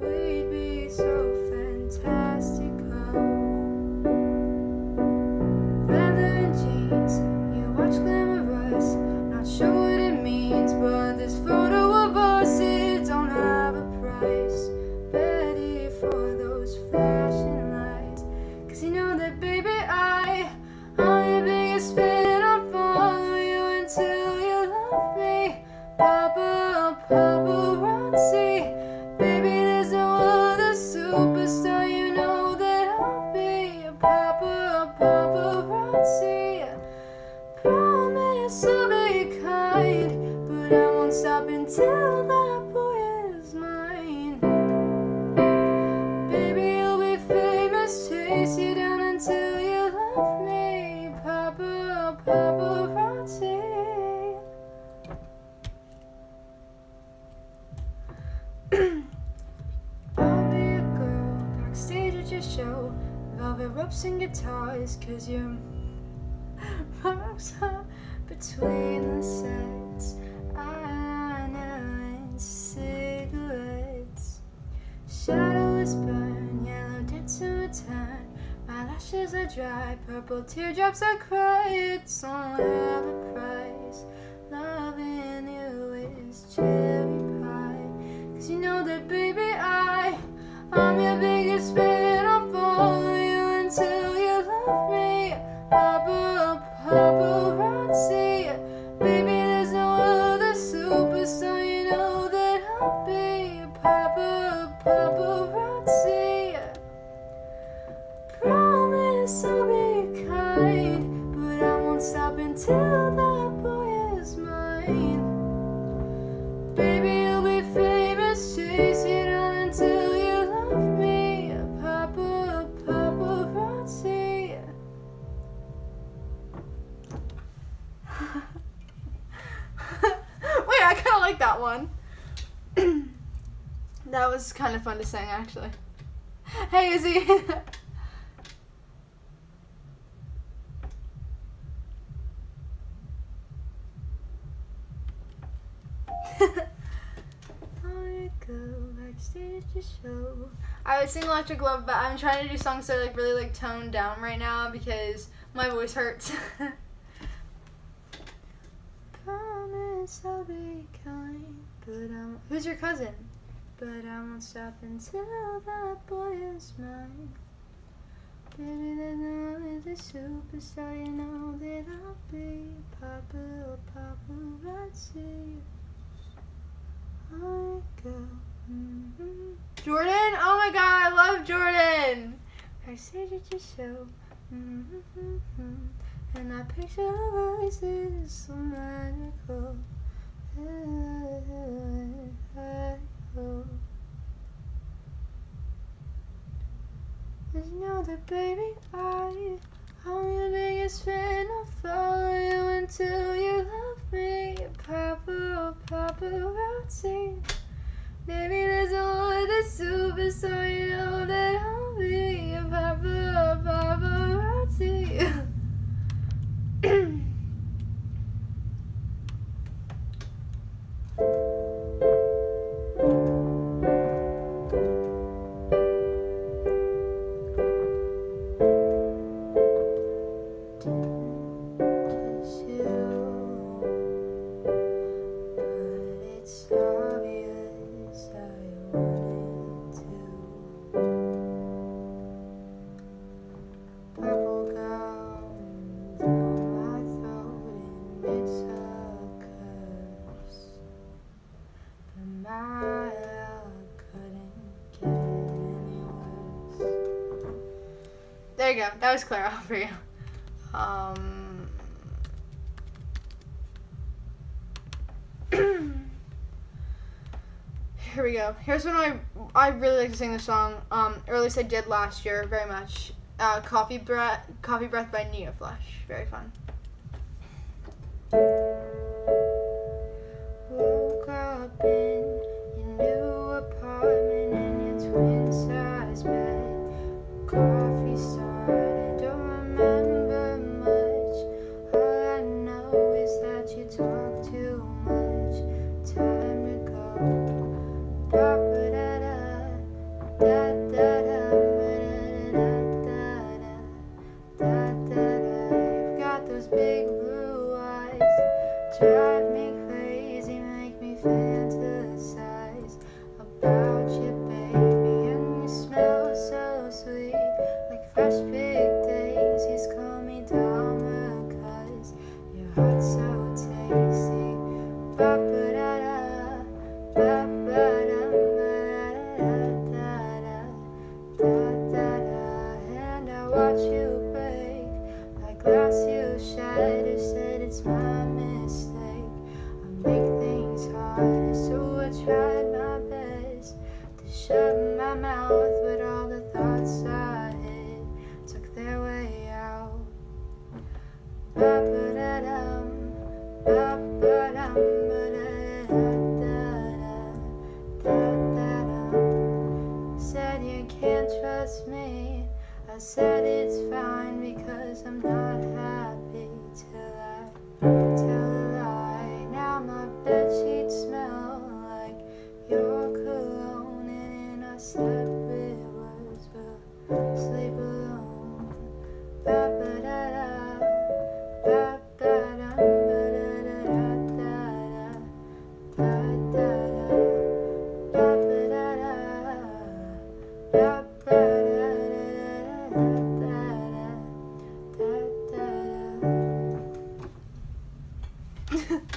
we'd be so fantastical. Leather and jeans, you watch glamorous, not sure what it means, but this photo of us, it don't have a price. Ready for those flashing lights, 'cause you know that baby I'm your biggest fan. I'll follow you until you love me. Paparazzi, baby, there's no other superstar. You know that I'll be a paparazzi. Promise I'll be kind, but I won't stop until that boy is mine. Baby, you'll be famous, chase you down until you love me. Paparazzi. I'll be a girl backstage at your show, velvet ropes and guitars, 'cause your marks are between the sets, eyeliner and cigarettes. Shadowless burn, yellow dents in return. My lashes are dry, purple teardrops I cry. It's all have a price. Loving you is cherry pie, 'cause you know that baby I'm your biggest fan. I'll follow you until you love me. Paparazzi, baby, there's no other superstar. You know that I'll be a paparazzi. Promise I'll be kind, but I won't stop until that boy is mine. Baby, you'll be famous, chase you down until you love me. Paparazzi. Wait, I kind of like that one. That was kind of fun to sing, actually. Hey, Izzy. I would sing Electric Love, but I'm trying to do songs that are like really like toned down right now because my voice hurts. Promise I'll be kind, but who's your cousin? But I won't stop until that boy is mine. Baby, there's no other superstar. You know that I'll be paparazzi. Jordan? Oh my god, I love Jordan! I said it just show. And that picture of us is so magical. Cause you know that baby I'm your biggest fan. I'll follow you until you love me. Paparazzi. Baby, there's no other superstar. You know that I'll be a paparazzi. There you go. That was Clara for you. Here we go. Here's when I really like to sing this song. Or at least I did last year very much. Coffee Breath by Nia Flesh. Very fun. Woke up in your new apartment in your twin size bed. Coffee started, don't remember much. All I know is that you talk too much. Time to go. Da-ba-da-da, that's me. I said it's fine because I'm not happy till I tell a lie. Now my bedsheets smell like your cologne, and in our separate words we'll sleep alone. Ba ba da da, ba ba dum ba da da da da da da da, ba ba da da, ba ba da da da da da.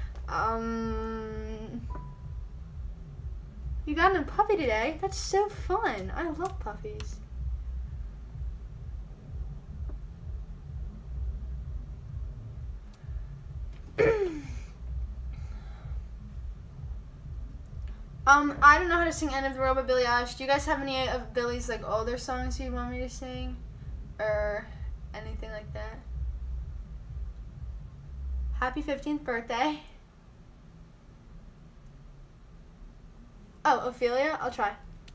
You got a puppy today? That's so fun. I love puppies. I don't know how to sing End of the World by Billie Eilish. Do you guys have any of Billie's like older songs you want me to sing? Or anything like that? Happy 15th birthday. Oh, Ophelia? I'll try.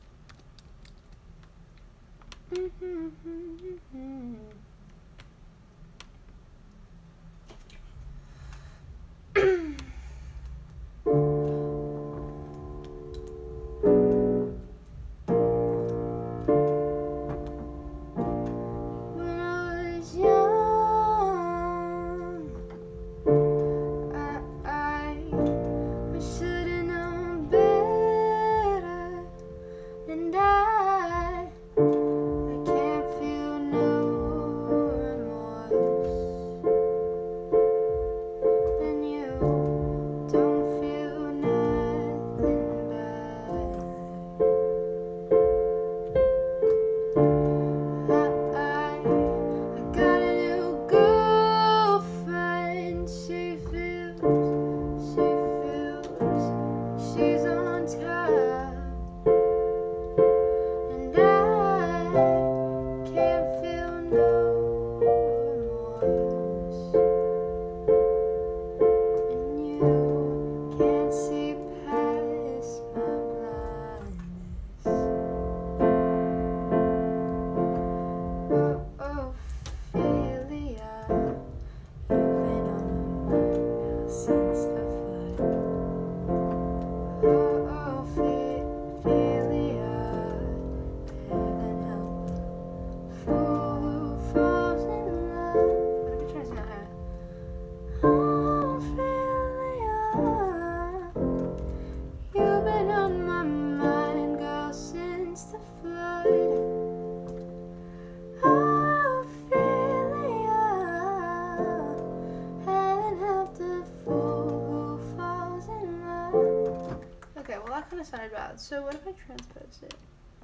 Sounded bad. So what if I transpose it?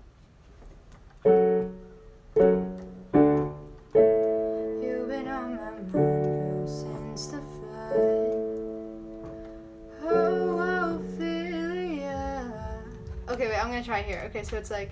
You've been on my mind, girl, since the flood. Oh, Ophelia. Okay, wait, I'm gonna try here. Okay, so it's like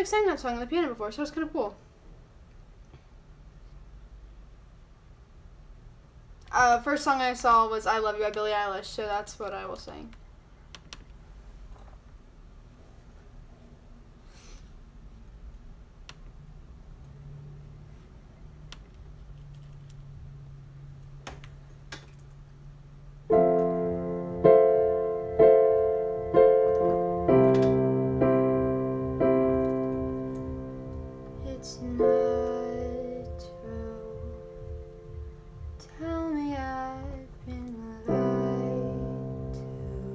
like sang that song on the piano before, so it's kind of cool. First song I saw was I Love You by Billie Eilish, so that's what I will sing. It's not true. Tell me I've been lied to.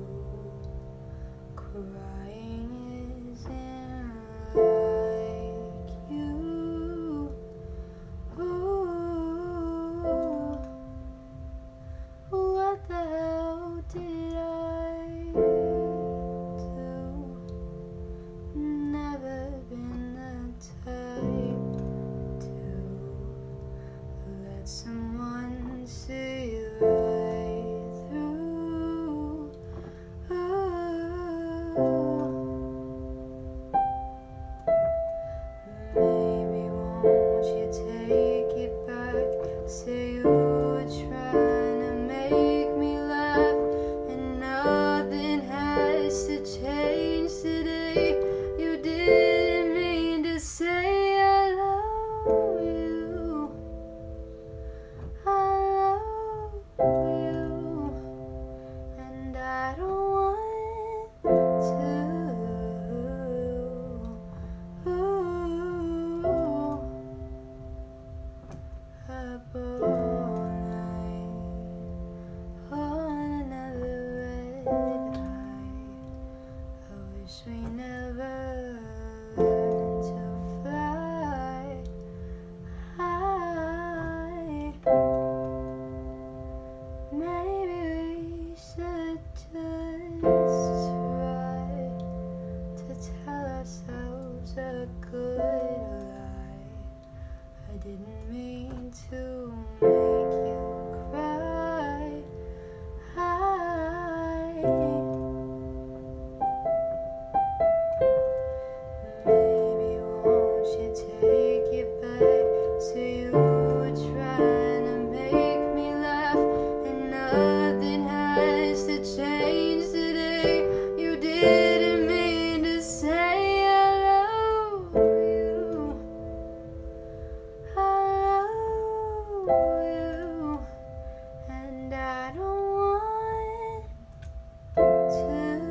Crying isn't like you. Ooh, what the hell did I do? Never been the type to let someone see right through. Maybe won't you take it back? Say you were trying to make me laugh, and nothing has to change today. You didn't mean to say I love you. I love you, and I don't want to. Up all night on another red light. I wish we never learned to fly high. Maybe we should just try to tell ourselves a good lie. I didn't mean to make you cry. Maybe won't you take it back? So you were trying to make me laugh, and nothing has to change today. You didn't mean to say I love you. I love you, and I don't want to.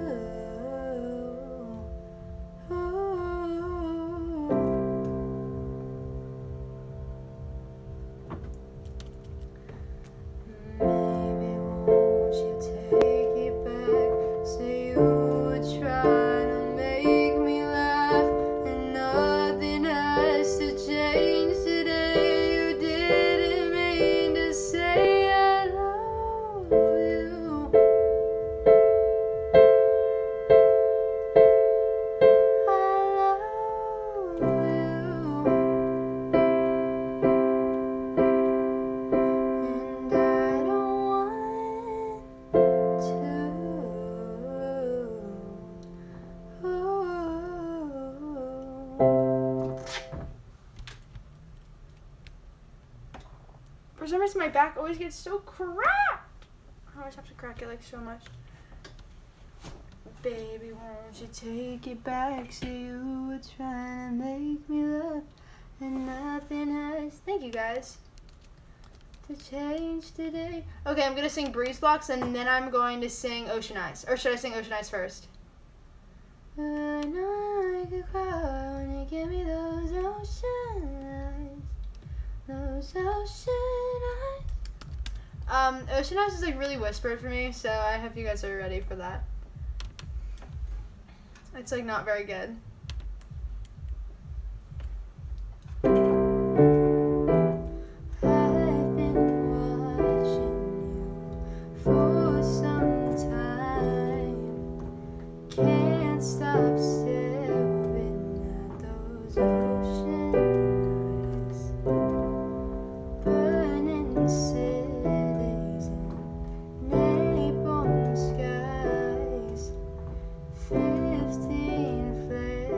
Maybe won't you take it back? Say you were trying to make me laugh, and nothing has to change today. You didn't mean to say I love you. I love you, and I don't want to. For some reason, my back always gets so cracked. I always have to crack it like so much. Baby, won't you take it back? Say you were trying to make me laugh, and nothing has. Thank you guys. To change today. Okay, I'm gonna sing Breeze Blocks, and then I'm going to sing Ocean Eyes. Or should I sing Ocean Eyes first? I know I could cry when you give me those ocean eyes. Those ocean eyes. Ocean Eyes is like really whispered for me, so I hope you guys are ready for that. It's like not very good. I've been watching you for some time. Can't stop staring at those ocean eyes. Burning cities and napalm skies. 15 flares.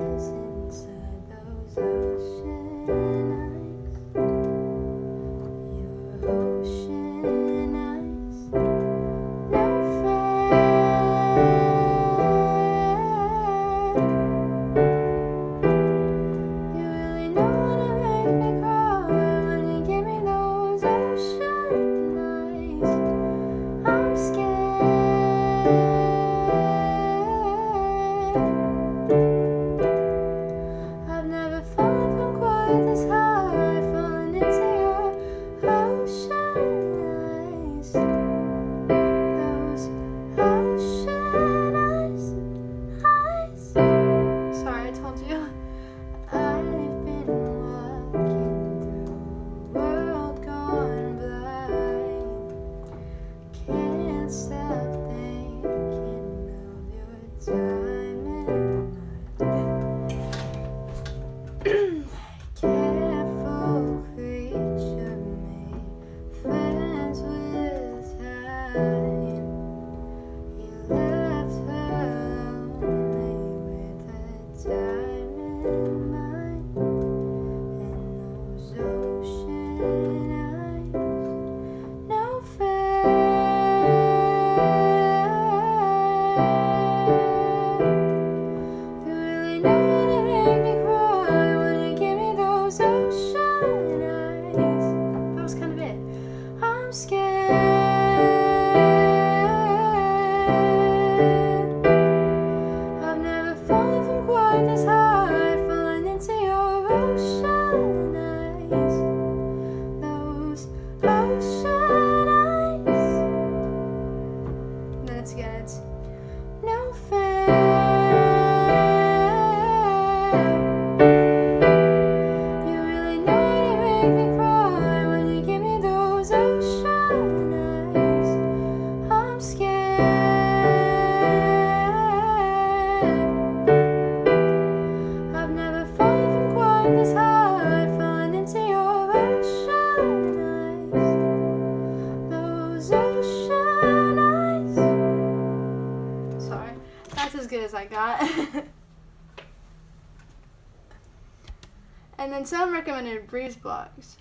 then some recommended breeze blocks.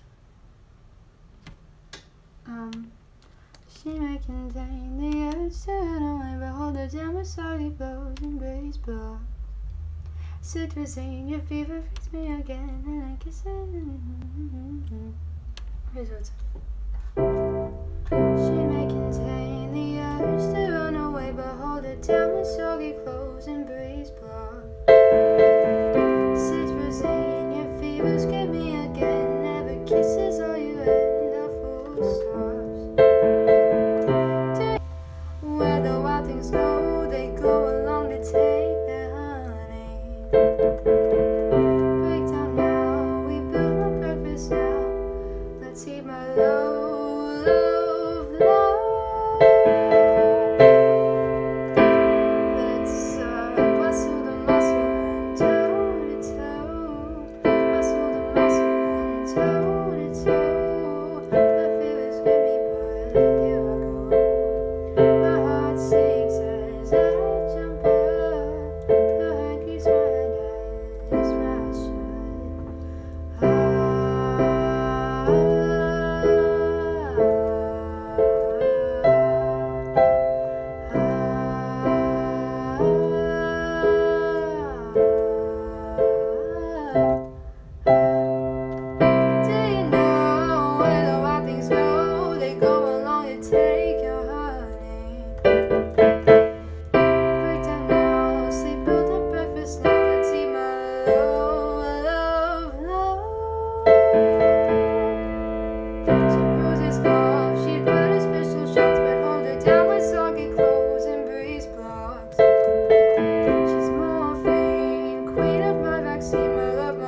She may contain the urge to run away, but hold her down with soggy blows and breeze blocks. Citrusine, your fever freaks me again, and I kiss it. Here's what's. She may contain the urge to run away, but hold it down with soggy clothes and breeze blocks. Citrusine, your fevers get me again. Never kisses all you end up full stops. Where the wild things go, they go along to take their honey. Break down now, we build on purpose now. Let's keep my love, love, love. Let's muscle to muscle and toe to toe. Muscle to muscle and toe to toe. The feelings get me, but here I go. My heart sinks as I jump up. The hand keeps my eyes mouth shut. Do you know where the wild things go? They go along to take your honey. Break down now, sleep built up breakfast now. Let's eat my love, love, love. She bruises off, she'd put her special shots, but hold her down with soggy clothes and breeze blocks. She's morphine, queen of my vaccine, my love,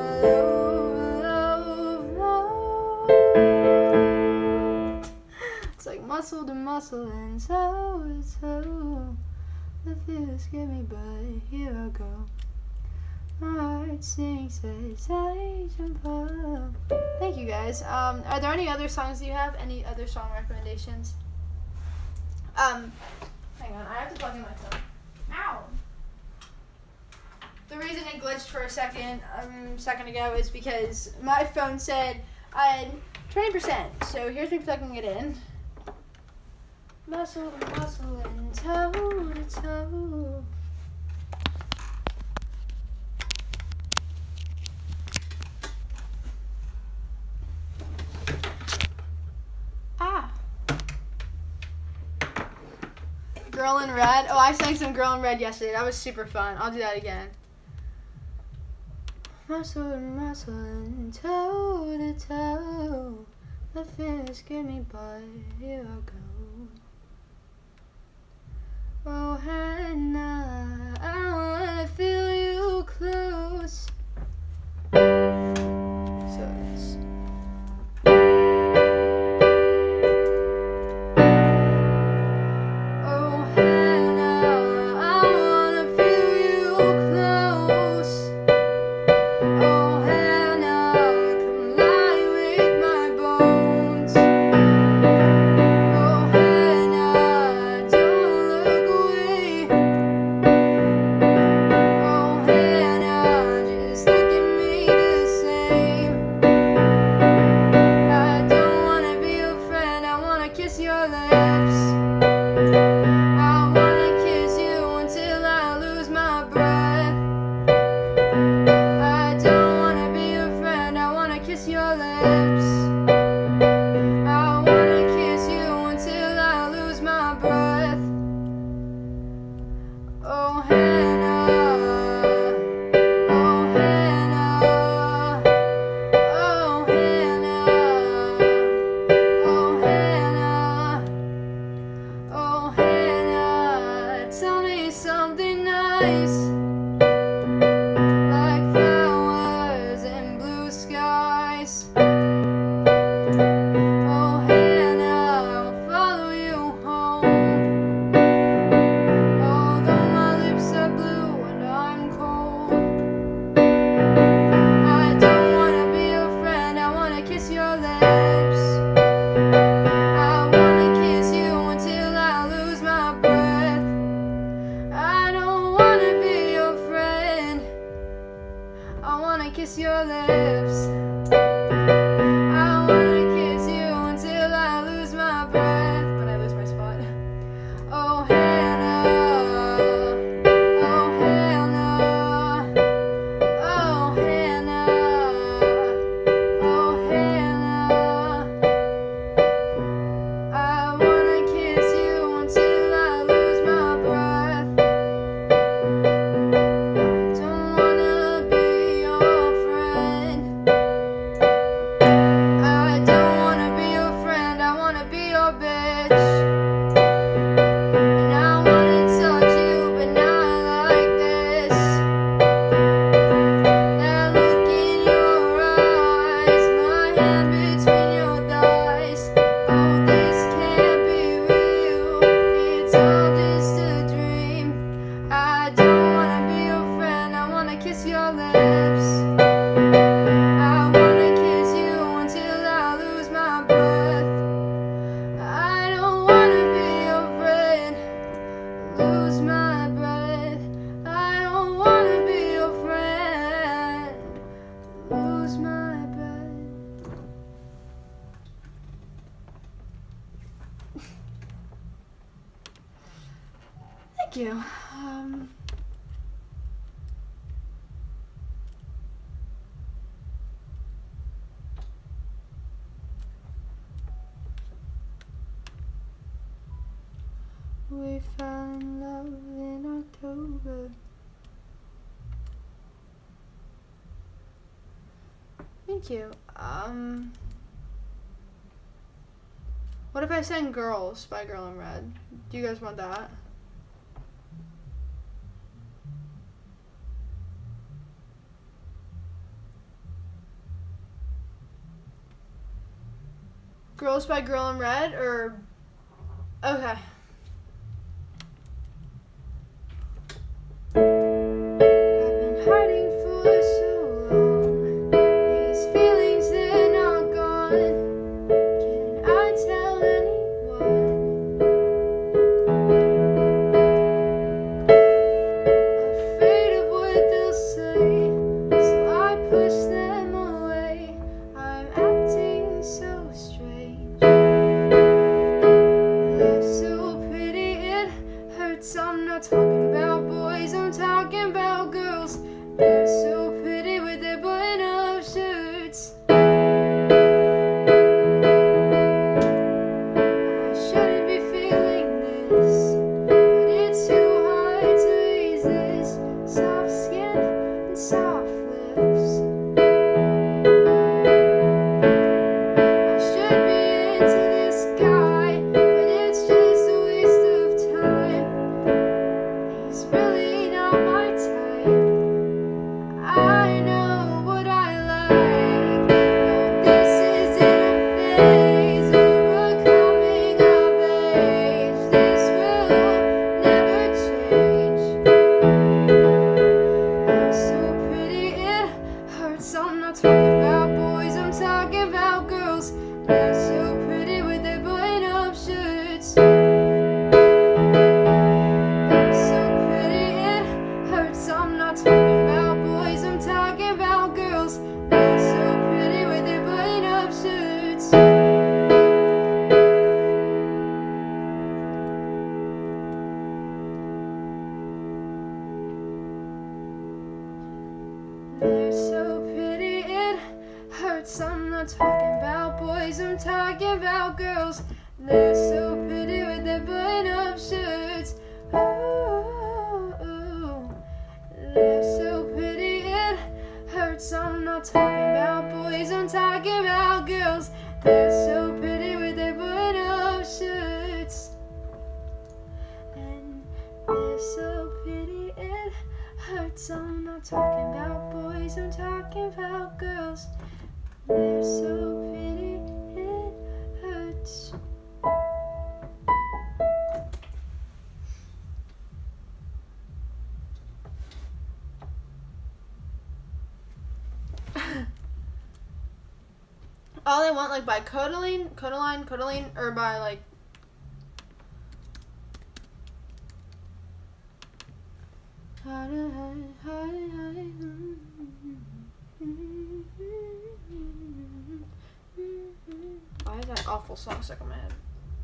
love, love. It's like muscle to muscle and toe to toe. The feels get me, but here I go. My heart sinks as I jump up. Thank you guys. Are there any other songs you have? Any other song recommendations? Hang on, I have to plug in my phone. Ow! The reason it glitched for a second ago is because my phone said I had 20%. So here's me plugging it in. Muscle to muscle and toe to toe. Ah. Girl in Red. Oh, I sang some Girl in Red yesterday. That was super fun. I'll do that again. Muscle to muscle and toe to toe. The fears get me, but here I go. Oh, Hannah, I wanna feel you close. So it's. Oh, Hannah, I wanna feel you close. Oh, Hannah, come lie with my bones. Oh, Hannah, don't look away. Oh, Hannah, just look at me the same. I don't wanna be your friend, I wanna kiss your lips. I wanna kiss you until I lose my breath. I don't wanna be your friend, I wanna kiss your lips. I wanna kiss you until I lose my breath. Oh, Hannah. Oh, Hannah. Oh, Hannah. Oh, Hannah. Oh, Hannah. Tell me something nice. Like flowers and blue skies. you. We fell in love in October. Thank you. What if I sang Girls by Girl in Red? Do you guys want that? Girls by Girl in Red or... Okay. I've been hiding for so long. These feelings, they're not gone. Can I tell anyone? Afraid of what they'll say, so I push them away. I'm acting so strange. They're so pretty, it hurts. I'm not talking about boys, I'm talking about girls. They're so pretty with their button-up shirts. I shouldn't be feeling this, but it's too hard to resist. Soft skin and soft lips. I should be into this guy, but it's just a waste of time. He's really not my type. I know what I like. No, this isn't a phase or a coming of age. This will never change. They're so pretty, it hurts. I'm not talking about boys, I'm talking about girls. They're so pretty with their button-up shirts. They're so pretty, it hurts. I'm not talking about boys, I'm talking about girls. They're so pretty with their button-up shirts. They're so pretty, it hurts. I'm not talking about boys, I'm talking about girls. They're so pretty with their button-up shirts. Ooh, they're so pretty, it hurts. I'm not talking about boys, I'm talking about girls. They're so pretty with their button-up shirts. And they're so pretty, it hurts. I'm not talking about boys, I'm talking about girls. They're so pretty, it hurts. All I Want, like by Codaline, or by like why is that awful song stuck in my head?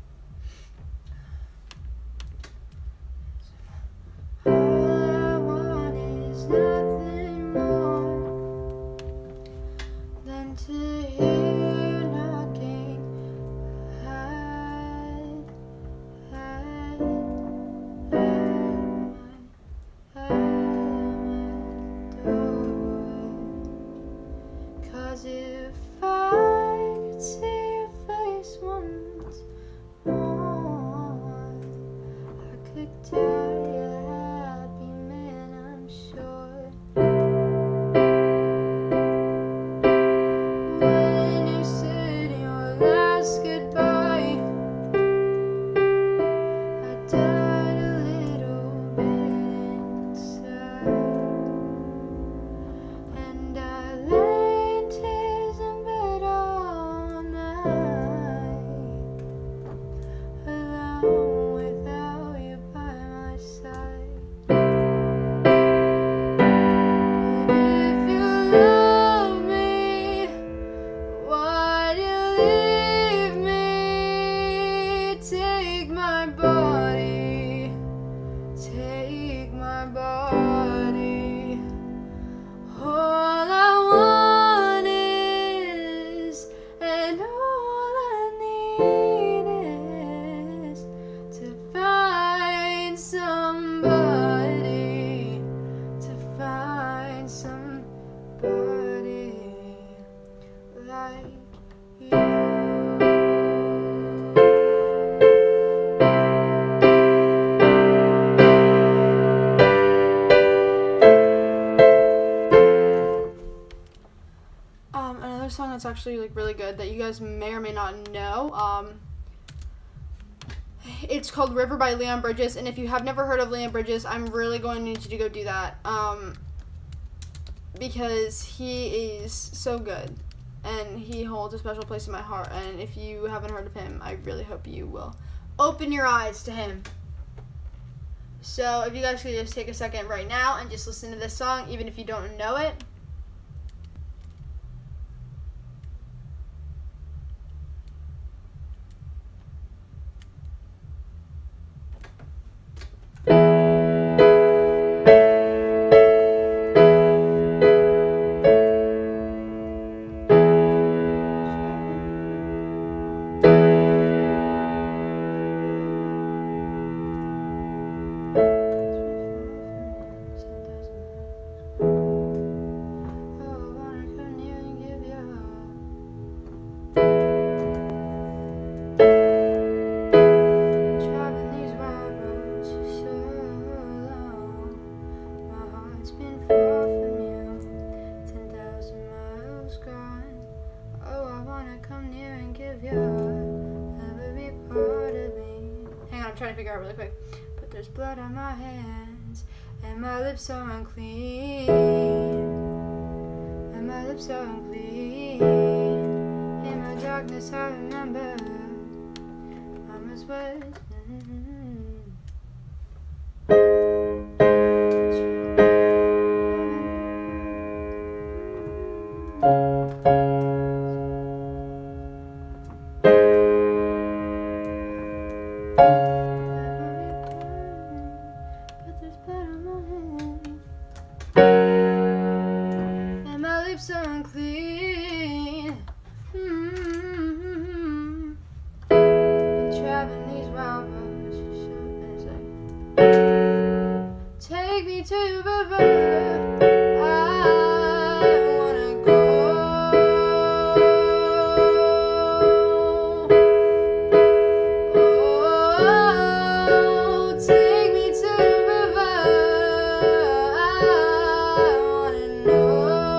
All I want is nothing more than to hear you knocking Cause if I could see your face once, like you. Another song that's actually like really good that you guys may or may not know. It's called River by Leon Bridges, and if you have never heard of Leon Bridges, I'm really going to need you to go do that, because he is so good, and he holds a special place in my heart, and if you haven't heard of him, I really hope you will open your eyes to him. So if you guys could just take a second right now and just listen to this song, even if you don't know it. Trying to figure out really quick. But there's blood on my hands, and my lips are unclean, and my lips are unclean. In my darkness I remember I must wait. So unclean. Been traveling these wild roads. Take me to the river. I wanna go. Oh, take me to the river. I wanna know.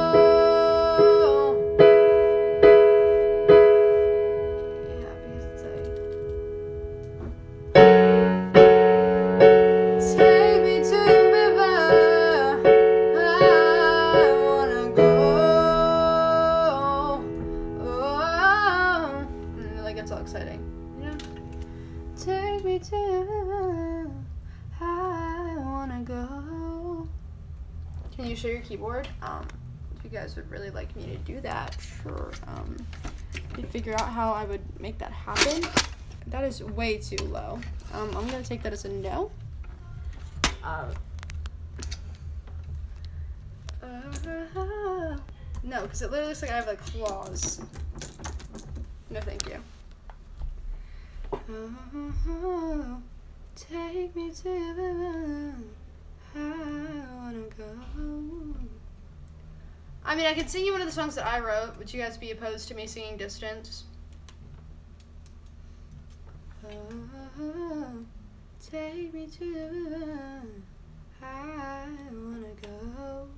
It's all exciting, you know? Take me to the I wanna go. Can you show your keyboard? If you guys would really like me to do that, sure. You'd figure out how I would make that happen. That is way too low. I'm gonna take that as a no. No, because it literally looks like I have like claws. No, thank you. Oh, take me to the moon. I wanna go. I mean, I could sing you one of the songs that I wrote. Would you guys be opposed to me singing Distance? Oh, take me to the moon. I wanna go.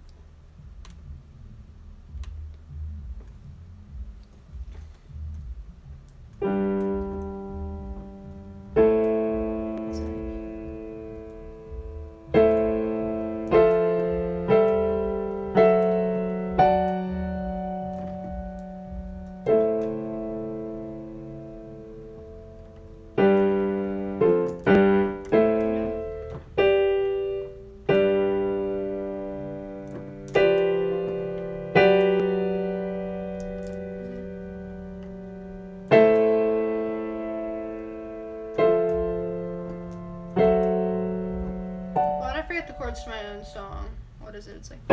The chords to my own song. What is it? It's like.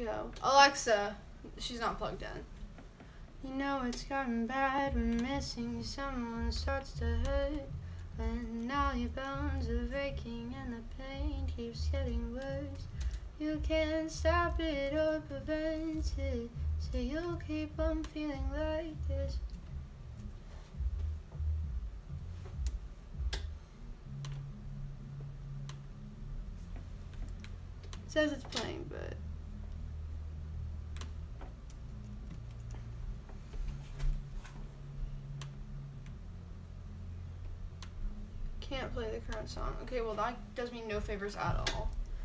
go. Alexa, she's not plugged in. You know it's gotten bad when missing someone starts to hurt. When all your bones are breaking and the pain keeps getting worse. You can't stop it or prevent it, so you'll keep on feeling like this. It says it's playing, but can't play the current song. Okay, well that does me no favors at all.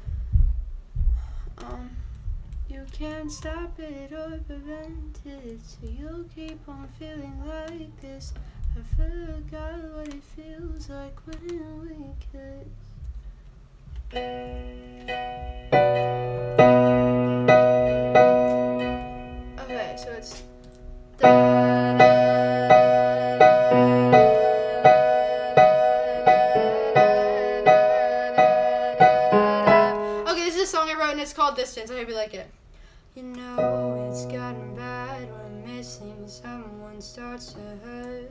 You can't stop it or prevent it, so you'll keep on feeling like this. I forgot what it feels like when we kiss. Okay, so it's okay, this is a song I wrote and it's called Distance. I hope you like it. You know it's gotten bad when missing someone starts to hurt.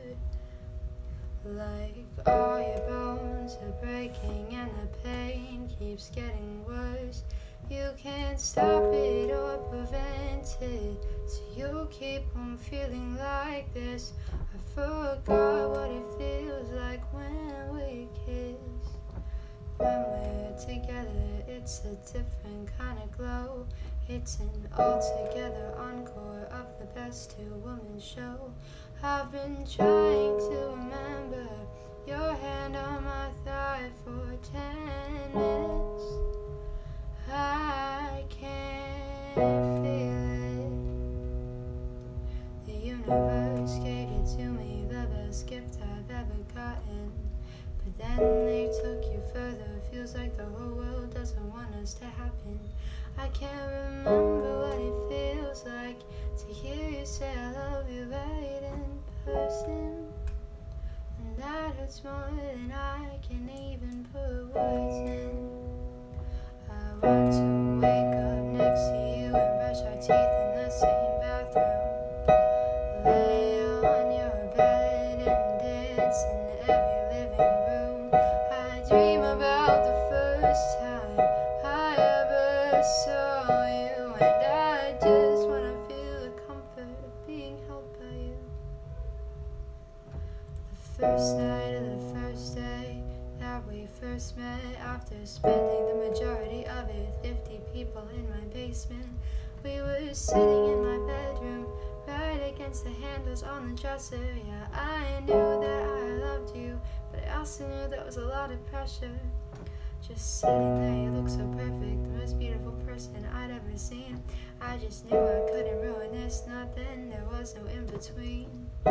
Like all your bones are breaking and the pain keeps getting worse. You can't stop it or prevent it, so you'll keep on feeling like this. I forgot what it feels like when we kiss. When we're together, it's a different kind of glow. It's an altogether encore of the best two-woman show. I've been trying to remember your hand on my thigh for 10 minutes. I can't feel it. The universe gave you to me, the best gift I've ever gotten. But then they took you further. Feels like the whole world doesn't want us to happen. I can't remember what it feels like to hear you say I love you right in person. And that hurts more than I can even put words in. I want to wake up next to you and brush our teeth in the same bathroom. Lay on your bed and dance in every living room. I dream about the first time I ever saw you, and I just want to feel the comfort of being held by you. The first night of the first day that we first met, after spending the majority of it with 50 people in my basement, we were sitting in my bedroom, right against the handles on the dresser. Yeah, I knew that I loved you, but I also knew that was a lot of pressure. Just sitting there, you look so perfect, the most beautiful person I'd ever seen. I just knew I couldn't ruin this, not then, there was no in between.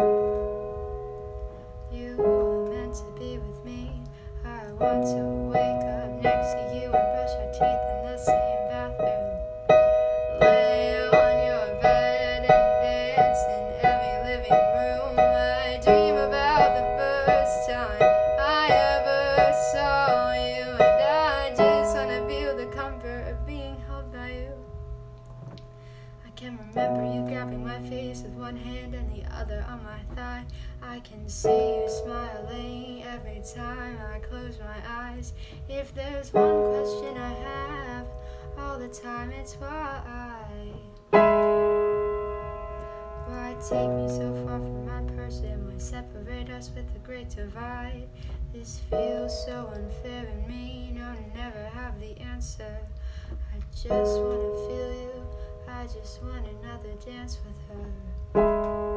You were meant to be with me. I want to wake up next to you and brush our teeth in the same bathroom. Lay on your bed and dance in every living room. I dream about the first time I ever saw you, and I just want to feel the comfort of being held by you. I can remember you grabbing my face with one hand and the other on my thigh. I can see you smiling every time I close my eyes. If there's one question I have all the time, it's why take me so far from my person? Why separate us with a great divide? This feels so unfair and mean. I'll never have the answer. I just want to feel you. I just want another dance with her.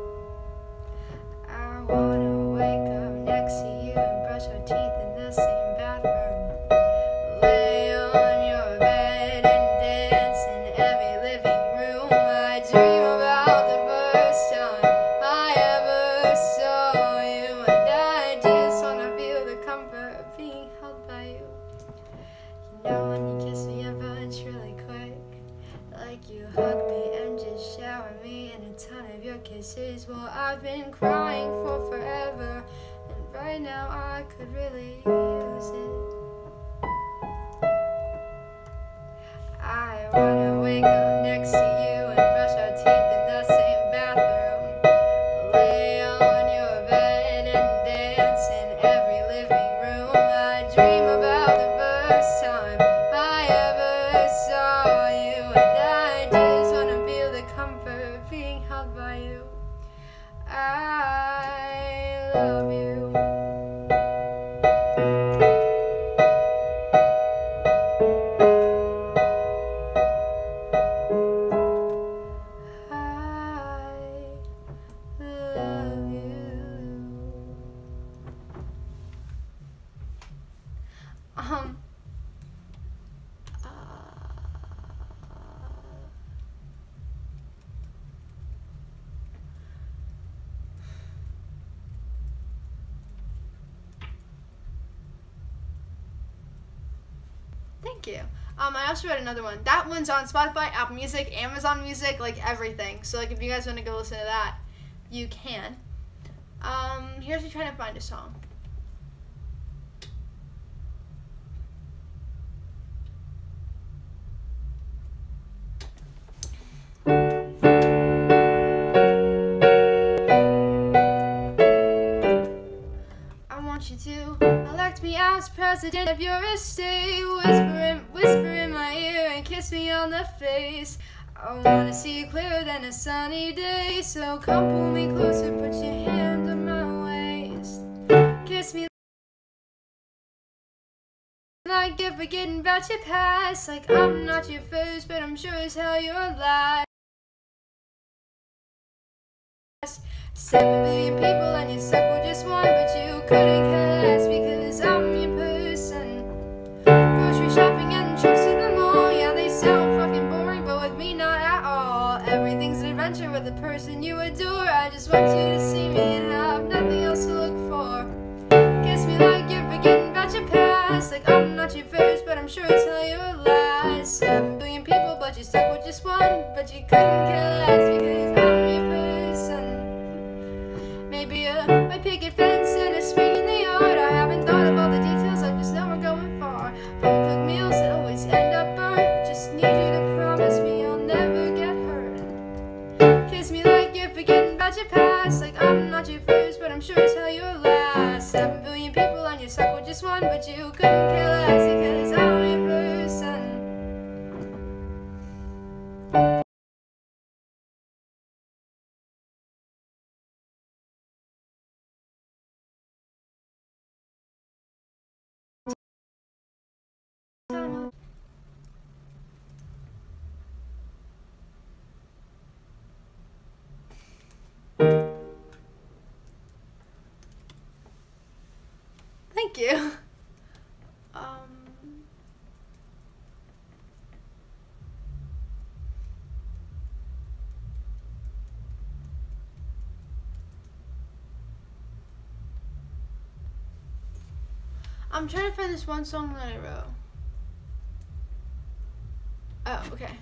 I wanna wake up next to you and brush our teeth in the same bathroom. Lay on your bed and dance in every living room. I dream about the first time I ever saw you, and I just wanna feel the comfort of being held by you. You know when you kiss me a bunch really quick, like you hug me and just shower me in a ton of your kisses. Well, I've been crying for forever, and right now I could really use it. I wanna wake up Um, Thank you. I also read another one. That one's on Spotify, Apple Music, Amazon Music, like everything. So like if you guys want to go listen to that, you can. Here's me trying to find a song. I want you to elect me as president of your estate. Whisper in my ear and kiss me on the face. I wanna see you clearer than a sunny day. So come pull me closer, put your hand on my waist. Kiss me like you're forgetting about your past. Like I'm not your first, but I'm sure as hell you're last. 7 billion people and you suck with just one, but you couldn't care less because I'm your person. Grocery shopping and trips to the mall, yeah, they sound fucking boring, but with me not at all. Everything's an adventure with the person you adore. I just want you to see me and have nothing else to look for. Kiss me like you're forgetting about your past. Like I'm not your first, but I'm sure as hell you're last. 7 billion people, but you stuck with just one, but you couldn't care less because I'm your person. Maybe a picket fence and a swing in the yard. I haven't thought of all the details, I just know we're going far. Home-cooked meals that always end up burnt. Just need you to promise me you'll never get hurt. Kiss me like you're forgetting about your past. Like I'm not your first, but I'm sure as hell you're last. 7 billion people and you're stuck with just one, but you couldn't care less because I'm your person. Thank you. I'm trying to find this one song that I wrote. Oh, okay.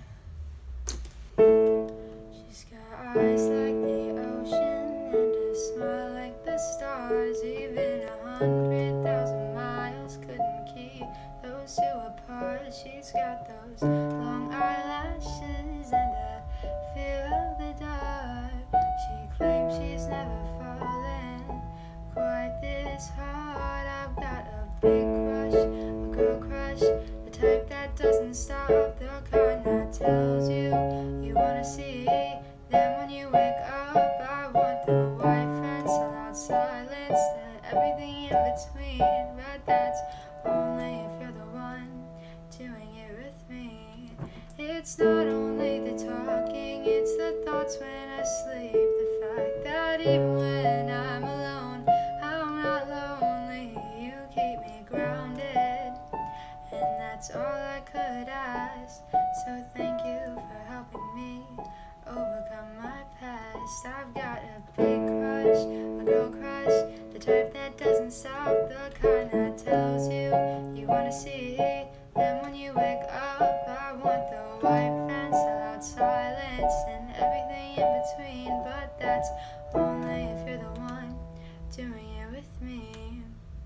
She's got eyes like the ocean and a smile like the stars. Even 100,000 miles couldn't keep those two apart. She's got those long eyelashes and a fear of the dark. She claims she's never fallen quite this hard. I've got a big crush, a girl crush, the type that doesn't stop, the kind that tells you you wanna see them when you wake up. I want the white fence, a loud silence, and everything in between, but that's only if you're the one doing it with me. It's not only the talking, it's the thoughts when I sleep, the fact that even when I'm alone, I'm not lonely. You keep me grounded, and that's all I could ask. So thank you for helping me overcome my past. I've got a big crush, a girl crush, the type that doesn't stop, the kind that tells you you wanna see them when you wake up. I want the white fence, a loud silence, and everything in between, but that's only if you're the one doing it with me.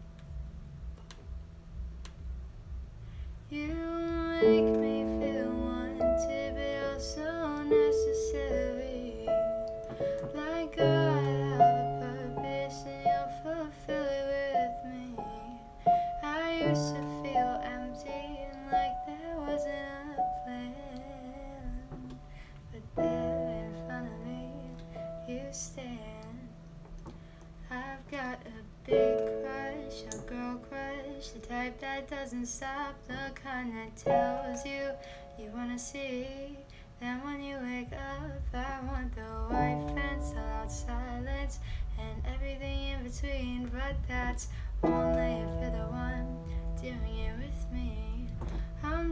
You make me feel wanted, but also necessary. Like I have a purpose and you'll fulfill it with me. I used to feel empty and like there wasn't a plan, but there in front of me you stand. I've got a big crush, a girl crush, the type that doesn't stop, the kind that tells you you wanna see them when you wake up. I want the white fence, a loud silence, and everything in between, but that's only if you're the one doing it with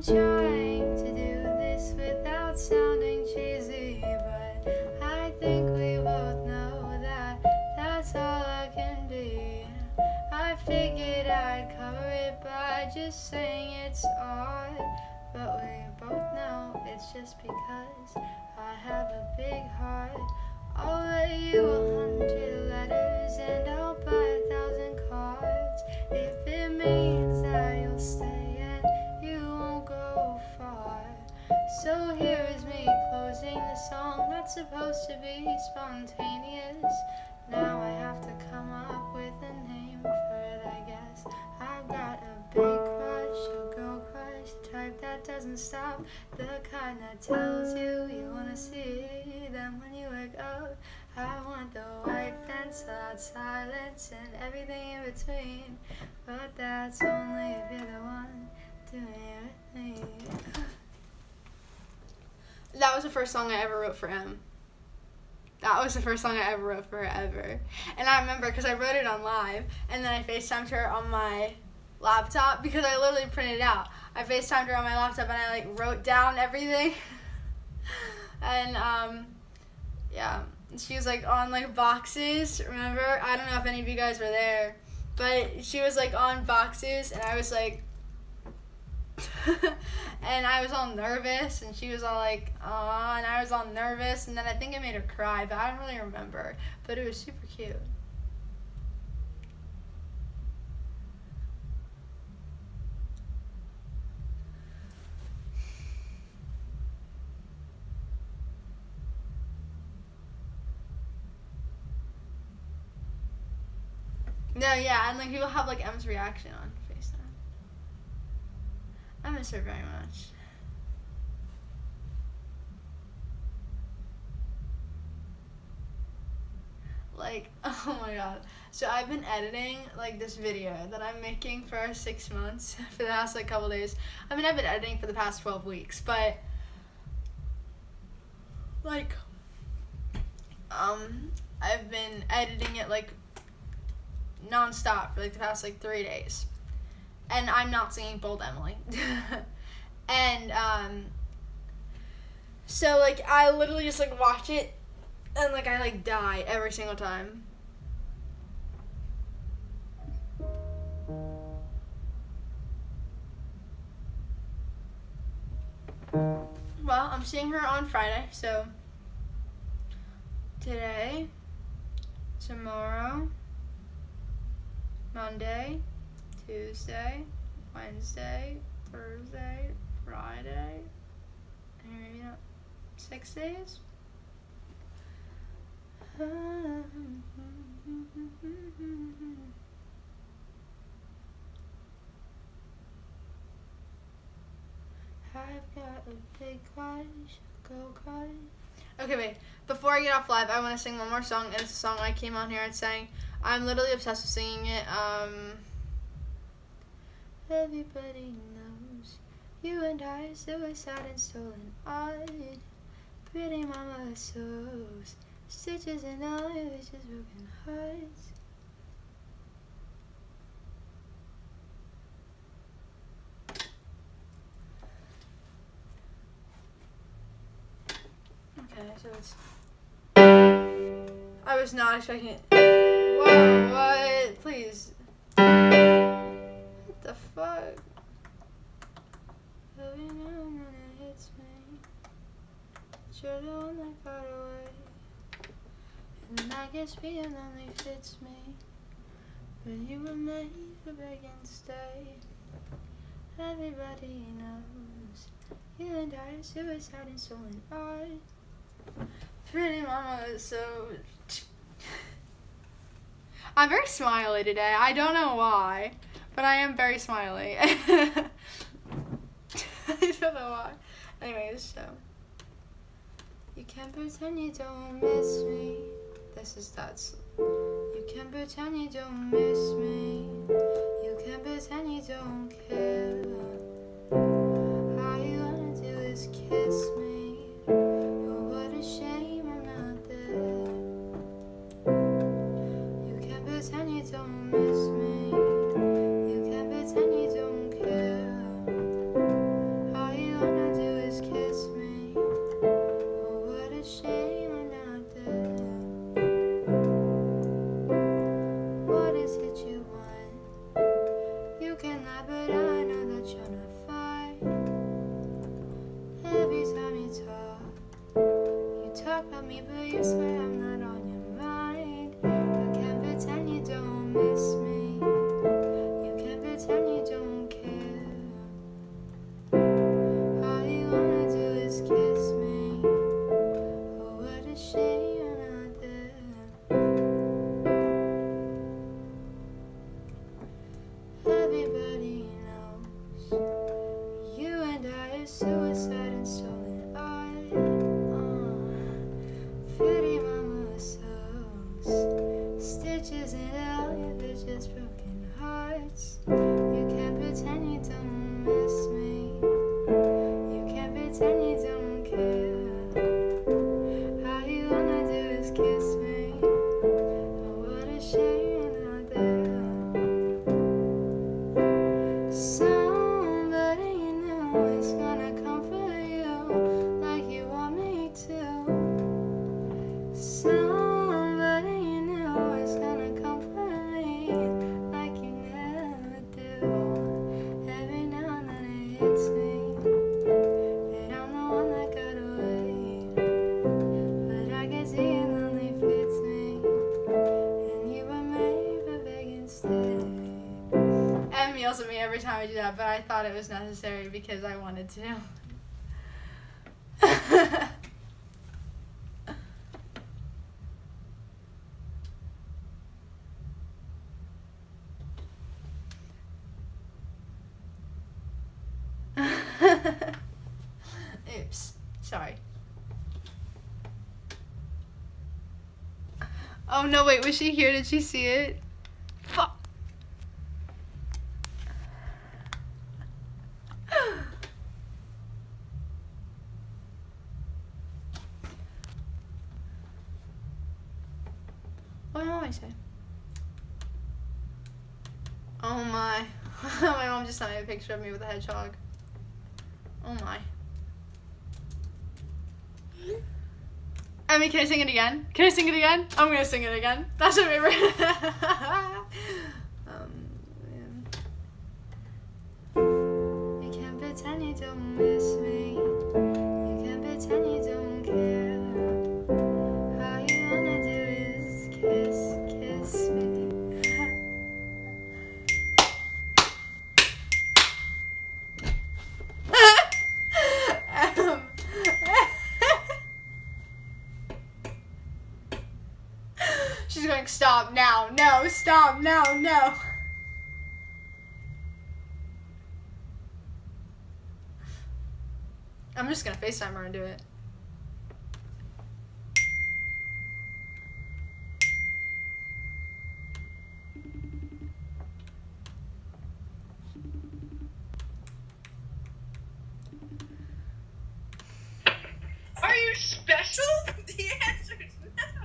I'm trying to do this without sounding cheesy, but I think we both know that that's all I can be. I figured I'd cover it by just saying it's odd, but we both know it's just because I have a big heart. I'll write you 100 letters and I'll buy 1,000 cards if it means that you'll stay and you won't go far. So here is me closing the song that's supposed to be spontaneous. Now I have to come up with a name for it, I guess. I've got a big crush, a girl crush, the type that doesn't stop, the kind that tells you you wanna see them when you wake up. I want the white fence, loud silence, and everything in between, but that's only if you're the one doing it with me. That was the first song I ever wrote for him. That was the first song I ever wrote for her ever. And I remember because I wrote it on live, and then I FaceTimed her on my laptop because I literally printed it out. I FaceTimed her on my laptop and I like wrote down everything. And yeah, she was like on like boxes, remember? I don't know if any of you guys were there, but she was like on boxes and I was like and I was all nervous and she was all like and I was all nervous, and then I think I made her cry, but I don't really remember, but it was super cute. No, yeah, and like people have like Em's reaction on FaceTime. I miss her very much. Like, oh my god. So I've been editing like this video that I'm making for 6 months for the past like couple days. I mean, I've been editing for the past 12 weeks, but like I've been editing it like non-stop for like the past like 3 days, and I'm not singing Bold Emily. And so like I literally just like watch it and like I like die every single time. Well, I'm seeing her on Friday, so today, tomorrow, Monday, Tuesday, Wednesday, Thursday, Friday, and maybe not 6 days. I've got a big crush, go crush. Okay, wait. Before I get off live, I want to sing one more song, and it's a song I came on here and sang. I'm literally obsessed with singing it. Everybody knows you and I are suicide and stolen art. Pretty mama sews stitches and all it's just broken hearts. Okay, so it's. I was not expecting it. Whoa, what? Please. What the fuck? Every now and then it hits me. You're the one that got away. And I guess being lonely fits me. But you were made for beg and stay. Everybody knows you and I are suicide and stolen art. Pretty mama is so. I'm very smiley today. I don't know why, but I am very smiley. I don't know why. Anyways, so you can pretend you don't miss me. This is that's. You can pretend you don't miss me. You can pretend you don't care. All you wanna do is kiss me. Oh, what a shame I'm not there. You can pretend you don't miss me. You can pretend you don't care. yells at me every time I do that, but I thought it was necessary because I wanted to. Oops. Sorry. Oh no, wait, was she here? Did she see it? Fuck. What did my mom say? Oh my. My mom just sent me a picture of me with a hedgehog. Oh my. I mean, can I sing it again? Can I sing it again? I'm gonna sing it again. That's my favorite. You can't pretend you don't miss me. You can't pretend you don't care. All you wanna do is kiss me. She's going, stop now, no, stop now, no. I'm just gonna FaceTime her and do it. Are you special? The answer is no.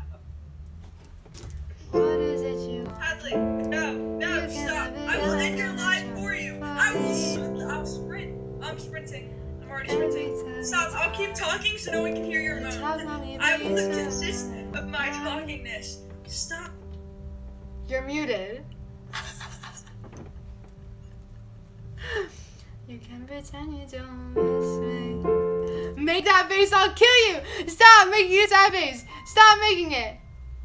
What is it you want? Hadley, no, stop. I will end your life for you. I'll sprint. I'm sprinting. I'm already sprinting. Stop. I'll keep talking so no one can hear your moan. I will consist of my talkingness. Stop. You're muted. You can pretend you don't miss me. Make that face, I'll kill you! Stop making that face! Stop making it!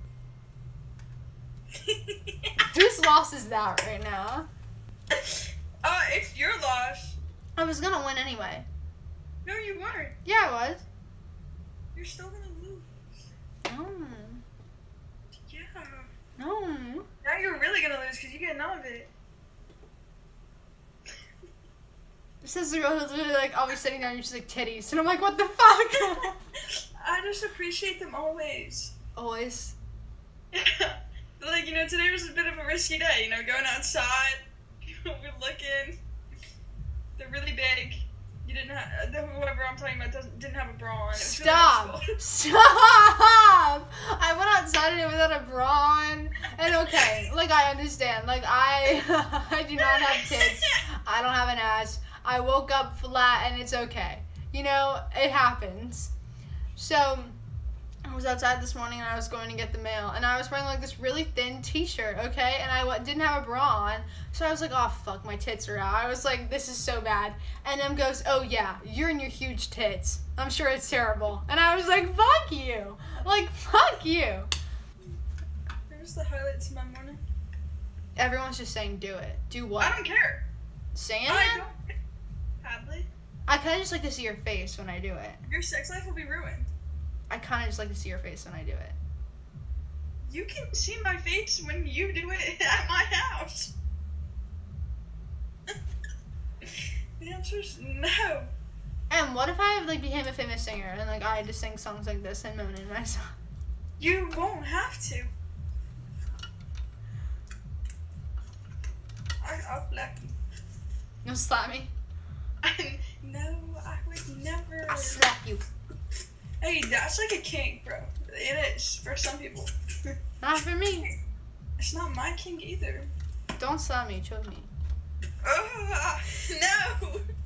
Whose loss is that right now? It's your loss. I was gonna win anyway. No, you weren't. Yeah, I was. You're still gonna lose. No. Yeah. No. Now you're really gonna lose because you get none of it. Says the girl who's literally like always sitting there and you're just like titties. And I'm like, what the fuck? I just appreciate them always. Always. Like, you know, today was a bit of a risky day, you know, going outside, people were looking, they're really big. You didn't have, whoever I'm talking about didn't have a bra on. Stop! Stop! I went outside and without a bra on. And okay, like I understand. Like I do not have tits. I don't have an ass. I woke up flat and it's okay. You know, it happens. So I was outside this morning and I was going to get the mail and I was wearing like this really thin t-shirt, okay? And I didn't have a bra on. So I was like, oh fuck, my tits are out. I was like, this is so bad. And Em goes, oh yeah, you're in your huge tits. I'm sure it's terrible. And I was like, fuck you. Like, fuck you. Here's the highlights of my morning. Everyone's just saying do it. Do what? I don't care. Saying I it? don't. Hadley, I kind of just like to see your face when I do it. your sex life will be ruined. I kind of just like to see your face when I do it. You can see my face when you do it at my house. The answer is no. And what if I like became a famous singer and like I had to sing songs like this and moan in my song? You won't have to. I'll slap you. You'll slap me? No, I would never. I'll slap you. Hey, that's like a kink, bro. It is for some people. Not for me. It's not my kink either. Don't slap me, choke me. No.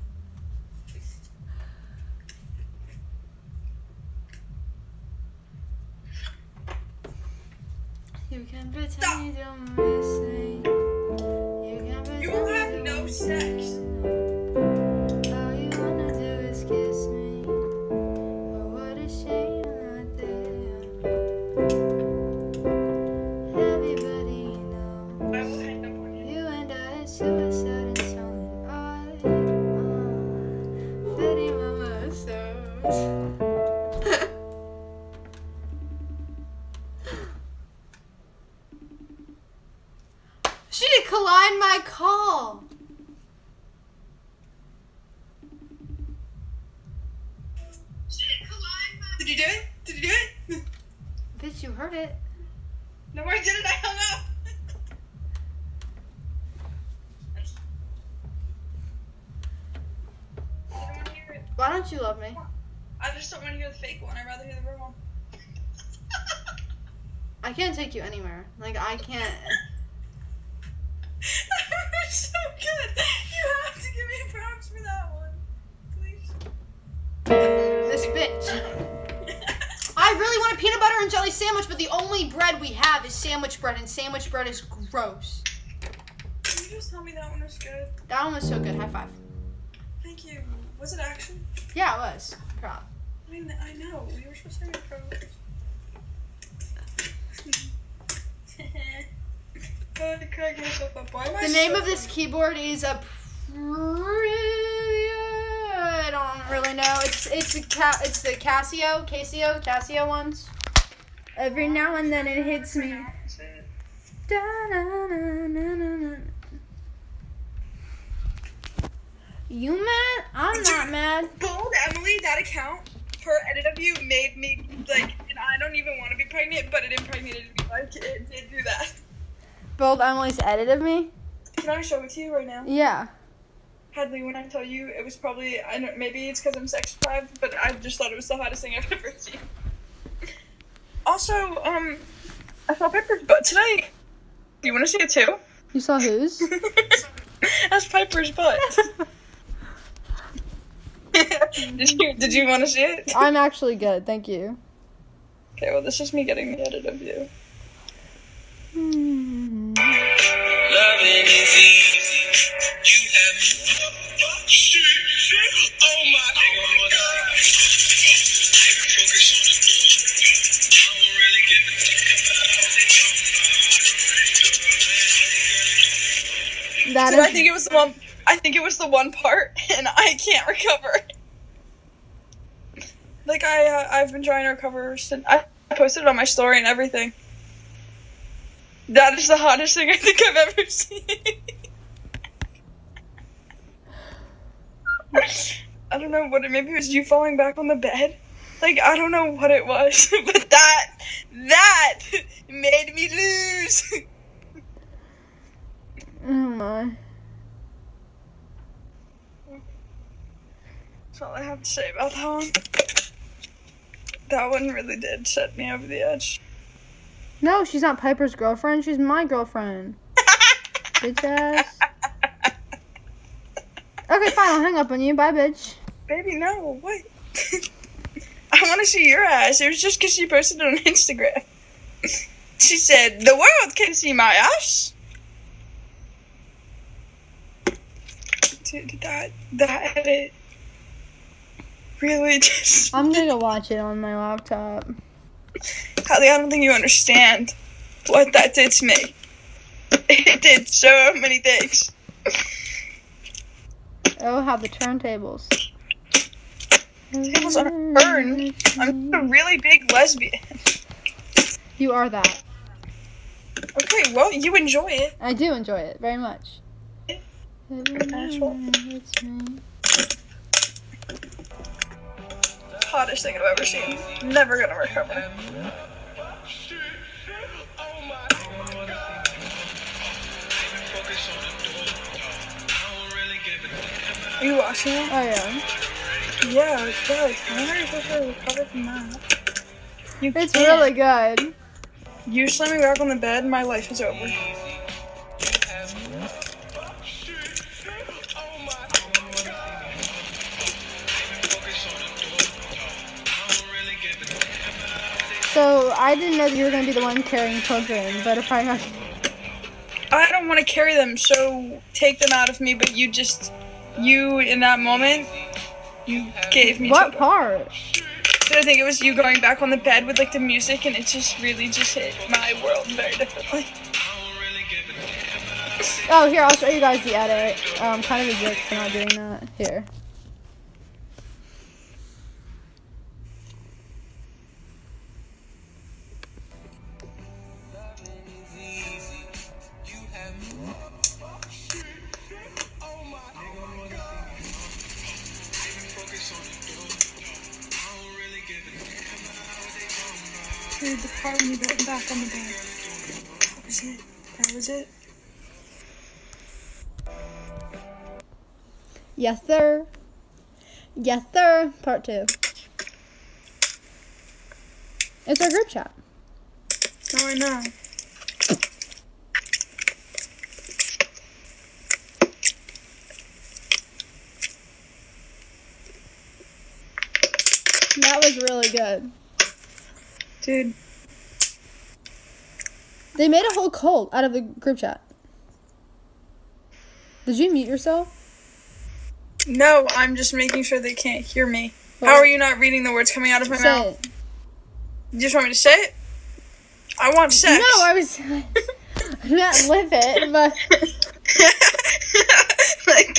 You can pretend Stop. you don't miss me. You can pretend You will have don't no miss sex. me. All you wanna do is kiss me. Oh, what a shame right there. Everybody knows I will hang up on you. you and I are suicide. Why don't you love me? I just don't want to hear the fake one. I'd rather hear the real one. I can't take you anywhere. Like, I can't. That was so good. You have to give me props for that one. Please. This bitch. I really want a peanut butter and jelly sandwich, but the only bread we have is sandwich bread, and sandwich bread is gross. Can you just tell me that one was good? That one was so good. High five. Thank you. Was it actually? Yeah, it was. Proud. I know. We were supposed to make pros. Oh, to crack myself up. Why am I The name of this keyboard is a I don't really know. It's the Casio ones. Every now and then it hits me. Da-na-na-na-na-na. You mad? I'm not mad. Bold Emily, that account, her edit of you made me like, and I don't even want to be pregnant, but it impregnated me. Like, it did do that. Bold Emily's edit of me? Can I show it to you right now? Yeah. Hadley, when I tell you, it was probably, I don't, maybe it's because I'm sex deprived, but I just thought it was the hottest thing I've ever seen. Also, I saw Piper's butt tonight. Do you want to see it too? You saw whose? That's Piper's butt. Did you want to see it? I'm actually good, thank you. Okay, well, this is me getting the edit of you. Loving is easy. You have shit. Oh my God. Focus on the door. I don't really give a That I think it was the one. I think it was the one part, and I can't recover. Like I've been trying to recover since I posted it on my story and everything. That is the hottest thing I think I've ever seen. I don't know what it, maybe it was you falling back on the bed. Like, I don't know what it was, but that made me lose. Oh my. That's all I have to say about that one. That one really did set me over the edge. No, she's not Piper's girlfriend. She's my girlfriend. Bitch ass. Okay, fine. I'll hang up on you. Bye, bitch. Baby, no. Wait. I want to see your ass. It was just because she posted it on Instagram. She said, "The world can see my ass." Dude, that edit really just... I'm gonna go watch it on my laptop. Hadley, I don't think you understand what that did to me. It did so many things. Oh, how the turntables. Tables are burned. I'm a really big lesbian. You are that. Okay, well, you enjoy it. I do enjoy it very much. Asshole. Hottest thing I've ever seen. Never gonna recover. Are you watching it? I am. Yeah, it's good. I wonder if you're supposed to recover from that. It's really good. You slam me back on the bed, my life is over. So, I didn't know that you were going to be the one carrying children, but if I had... I don't want to carry them, so take them out of me, but you in that moment, you gave me What children. part? So I think it was you going back on the bed with like the music, and it just really just hit my world very differently. Oh, here, I'll show you guys the edit. Kind of a jerk for not doing that. Here. Dude, the part when you got back on the bed. That was it. That was it. Yes, sir. Yes, sir. Part 2. It's our group chat. Oh, I know. That was really good. Dude. They made a whole cult out of the group chat. Did you mute yourself? No, I'm just making sure they can't hear me. What? How are you not reading the words coming out of my mouth? It. You just want me to say it? I want sex. No, I was not live it, but like,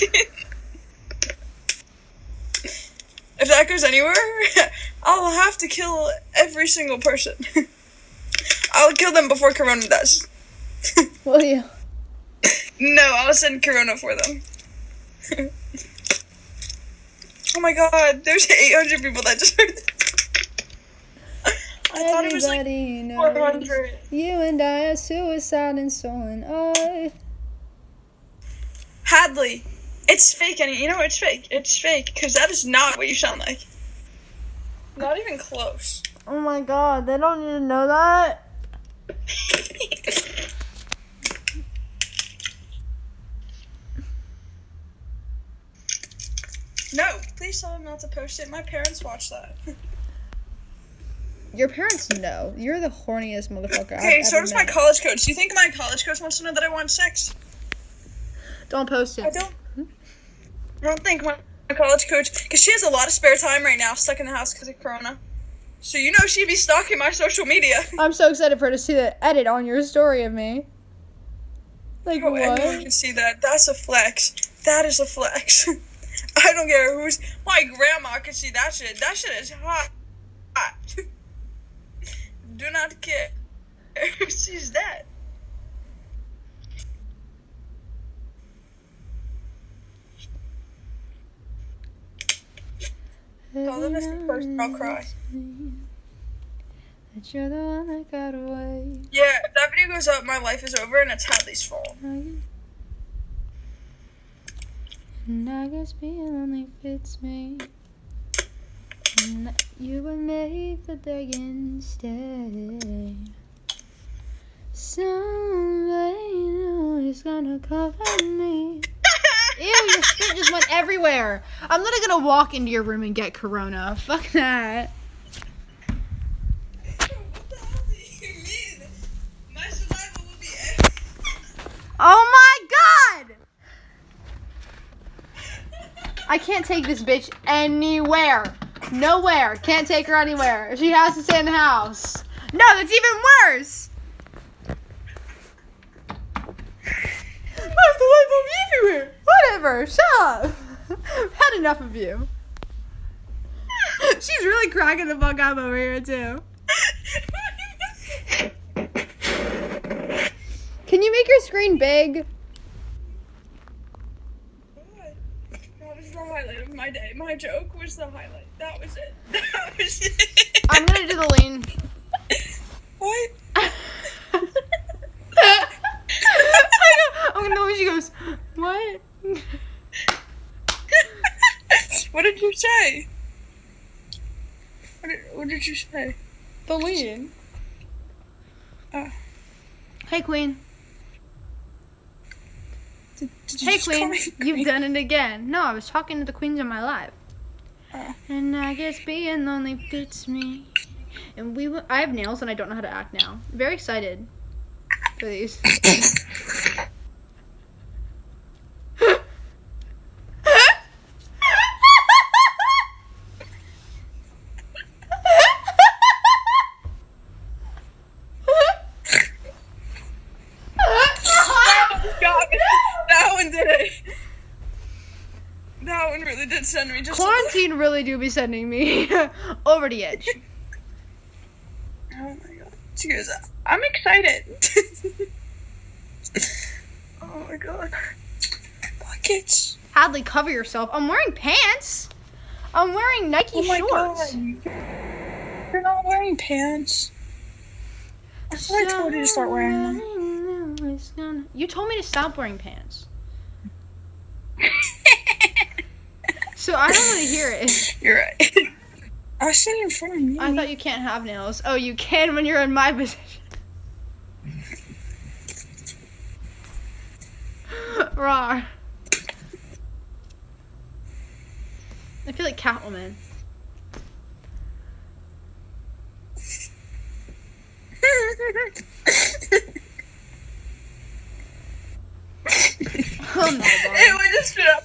if that goes anywhere, I'll have to kill every single person. I'll kill them before Corona does. will you? No, I'll send Corona for them. Oh my god, there's 800 people that just heard this. I thought it was like Everybody knows 400. you and I are suicide and so and I. Hadley, it's fake, Annie. You know it's fake. It's fake, because that is not what you sound like. Not even close. Oh my god, they don't need to know that. No, please tell them not to post it. My parents watch that. Your parents know. You're the horniest motherfucker Okay, I've so ever does my met. college coach. Do you think my college coach wants to know that I want sex? Don't post I it. don't think my college coach, because she has a lot of spare time right now, stuck in the house because of Corona. So you know she'd be stalking my social media. I'm so excited for her to see the edit on your story of me. Like, Oh, everyone what? can see that. That's a flex. That is a flex. I don't care who's. My grandma can see that shit. That shit is hot. Do not care who sees that. Tell them it's the first, I'll cry. That you're the one that got away. Yeah, if that video goes up, my life is over and it's Hadley's fault. And I guess being lonely fits me. And you were made for begging stay. Somebody new is gonna cover me. Ew, your spit just went everywhere. I'm literally gonna walk into your room and get Corona. Fuck that. What the hell do you mean? My saliva will be everywhere. Oh my god! I can't take this bitch anywhere. Nowhere. Can't take her anywhere. She has to stay in the house. No, that's even worse. Where's the life of me everywhere? Whatever. Shut up. I've had enough of you. She's really cracking the fuck up over here too. Can you make your screen big? That was the highlight of my day. My joke was the highlight. That was it. That was it. I'm gonna do the lean. What? I'm gonna know when she goes, what? What did you say? What did you say? The lean. Hey, Queen. Did you Hey, just call Queen. me You've done it again. No, I was talking to the queens in my life. And I guess being lonely fits me. And I have nails and I don't know how to act now. Very excited for these. That one did it. That one really did send me just. Quarantine really do be sending me over the edge. Oh my god. She goes, I'm excited. Oh my god. Buckets. Hadley, cover yourself. I'm wearing pants. I'm wearing Nike shorts. God. You're not wearing pants. I thought I told you to start wearing them. You told me to stop wearing pants. So I don't want to hear it. You're right. I was sitting in front of me. I thought you can't have nails. Oh, you can when you're in my position. Rawr. I feel like Catwoman. Oh no, Barney. Ew, I just spit up.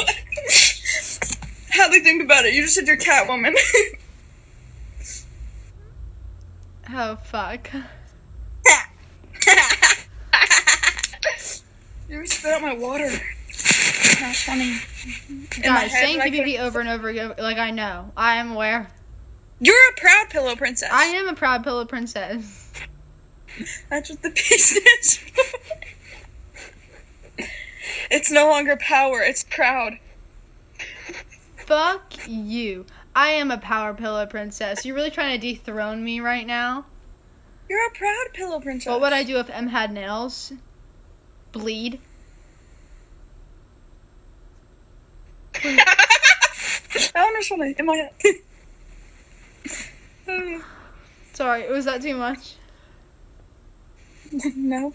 Hadley, think about it. You just said you're Catwoman. Oh, fuck. You spit out my water. Not funny. Guys, saying PvP over and over again, like, I know. I am aware. You're a proud pillow princess. I am a proud pillow princess. That's what the piece is. It's no longer power, it's proud. Fuck you. I am a power pillow princess. You really trying to dethrone me right now? You're a proud pillow princess. What would I do if M had nails? Bleed? That one was funny in my head. Sorry, was that too much? No.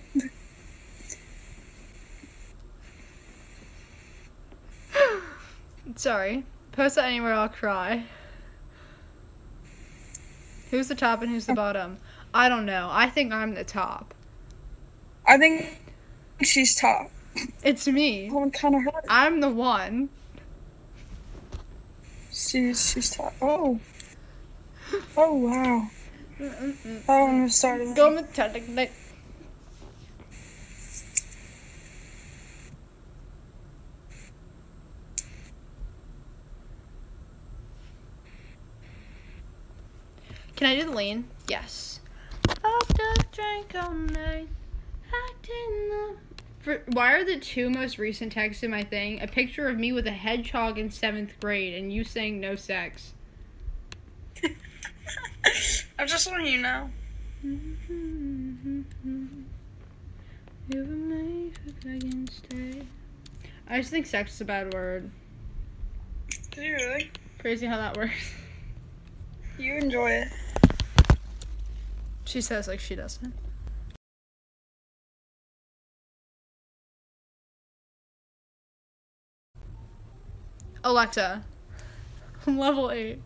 Sorry. Post that anywhere, I'll cry. Who's the top and who's the bottom? I don't know. I think I'm the top. I think she's top. It's me. That one kind of hurt. I'm the one. She's top. Oh. Oh, wow. That one was started. Go with technique. Can I do the lean? Yes. Fucked up, drank all night. Why are the two most recent texts in my thing a picture of me with a hedgehog in 7th grade and you saying no sex? I'm just letting you know. I just think sex is a bad word. Do you really? Crazy how that works. You enjoy it. She says like she doesn't. Alexa, level 8.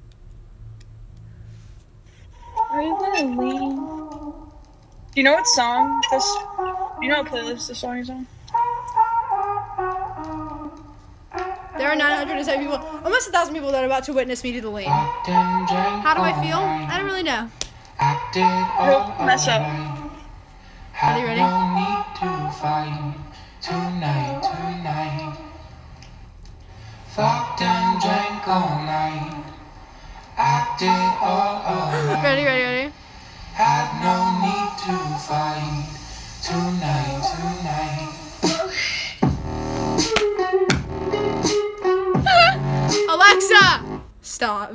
Are you gonna lean? Do you know what song this? Do you know what playlist this song is on? There are 907 people, almost 1,000 people that are about to witness me do the lean. How do I feel? I don't really know. Don't mess up. Are you ready? Fucked and drank all night. Acted all night. Ready? Had no need to fight. Tonight. Alexa! Stop.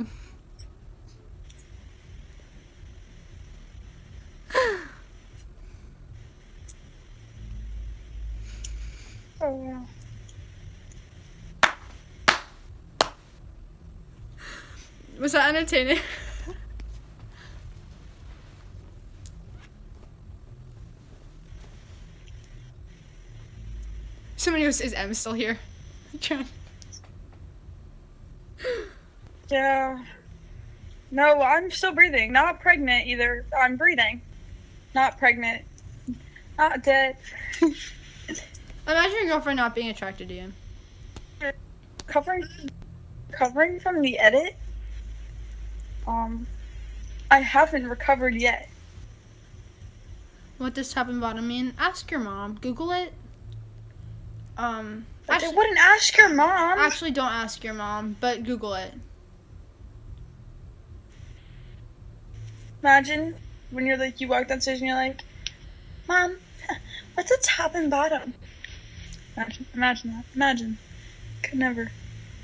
Oh, yeah. Was that entertaining? Somebody goes, is M still here? Yeah. No, I'm still breathing. Not pregnant either. I'm breathing. Not pregnant. Not dead. Imagine your girlfriend not being attracted to you. Recovering from the edit? I haven't recovered yet. What does top and bottom mean? Ask your mom. Google it. I wouldn't ask your mom. Actually, don't ask your mom, but Google it. Imagine when you're like, you walk downstairs and you're like, Mom, what's a top and bottom? Imagine that. Imagine. Could never.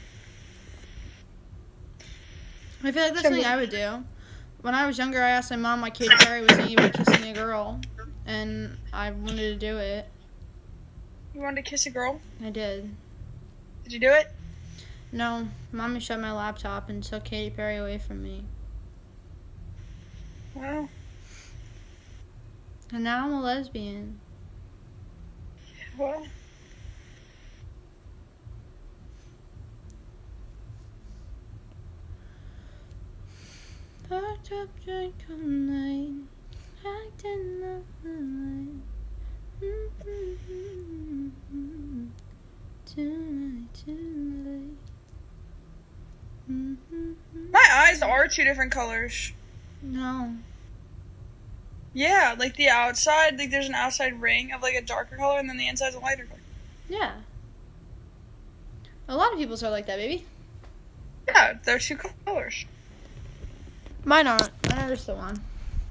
I feel like that's something I would do. When I was younger, I asked my mom why Katy Perry was thinking about kissing a girl, and I wanted to do it. You wanted to kiss a girl? I did. Did you do it? No, Mommy shut my laptop and took Katy Perry away from me. Well. And now I'm a lesbian. Well. Fucked up drink all night. Acting up the night. Tonight. My eyes are two different colors. No. Yeah, like the outside, like there's an outside ring of like a darker color, and then the inside's a lighter color. Yeah. A lot of people's are like that, baby. Yeah, they're two colors. Mine aren't. I know there's still one.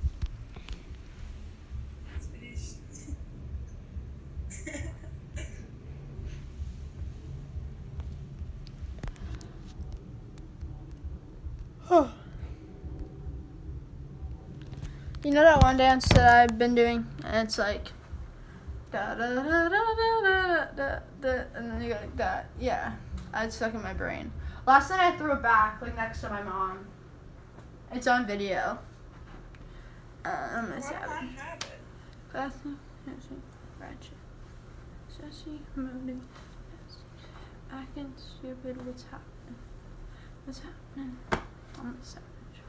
You know that one dance that I've been doing? And it's like da da da da da da da da, and then you go like that. Yeah, it's stuck in my brain. Last night I threw it back like next to my mom. It's on video. I'm gonna say it. Classy, ratchet, sassy, moody, acting stupid. What's happening? What's happening? I'm a savage.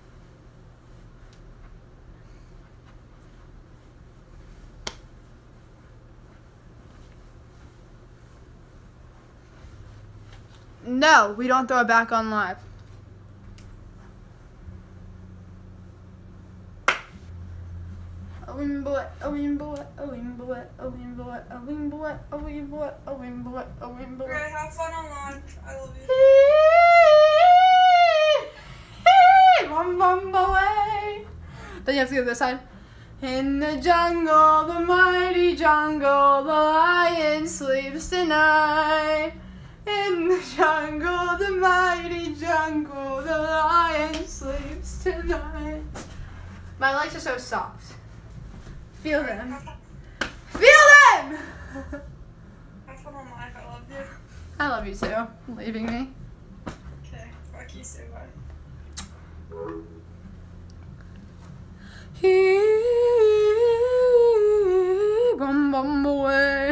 No, we don't throw it back on live. Boy, boy, boy, boy, boy, boy, boy. Okay, have fun online. I love you. Bum away. Then you have to go this side. In the jungle, the mighty jungle, the lion sleeps tonight. In the jungle, the mighty jungle, the lion sleeps tonight. My legs are so soft. Feel them. Feel them! Have fun on life. I love you. I love you too. Leaving me. Okay, fuck you so bad. Bum away.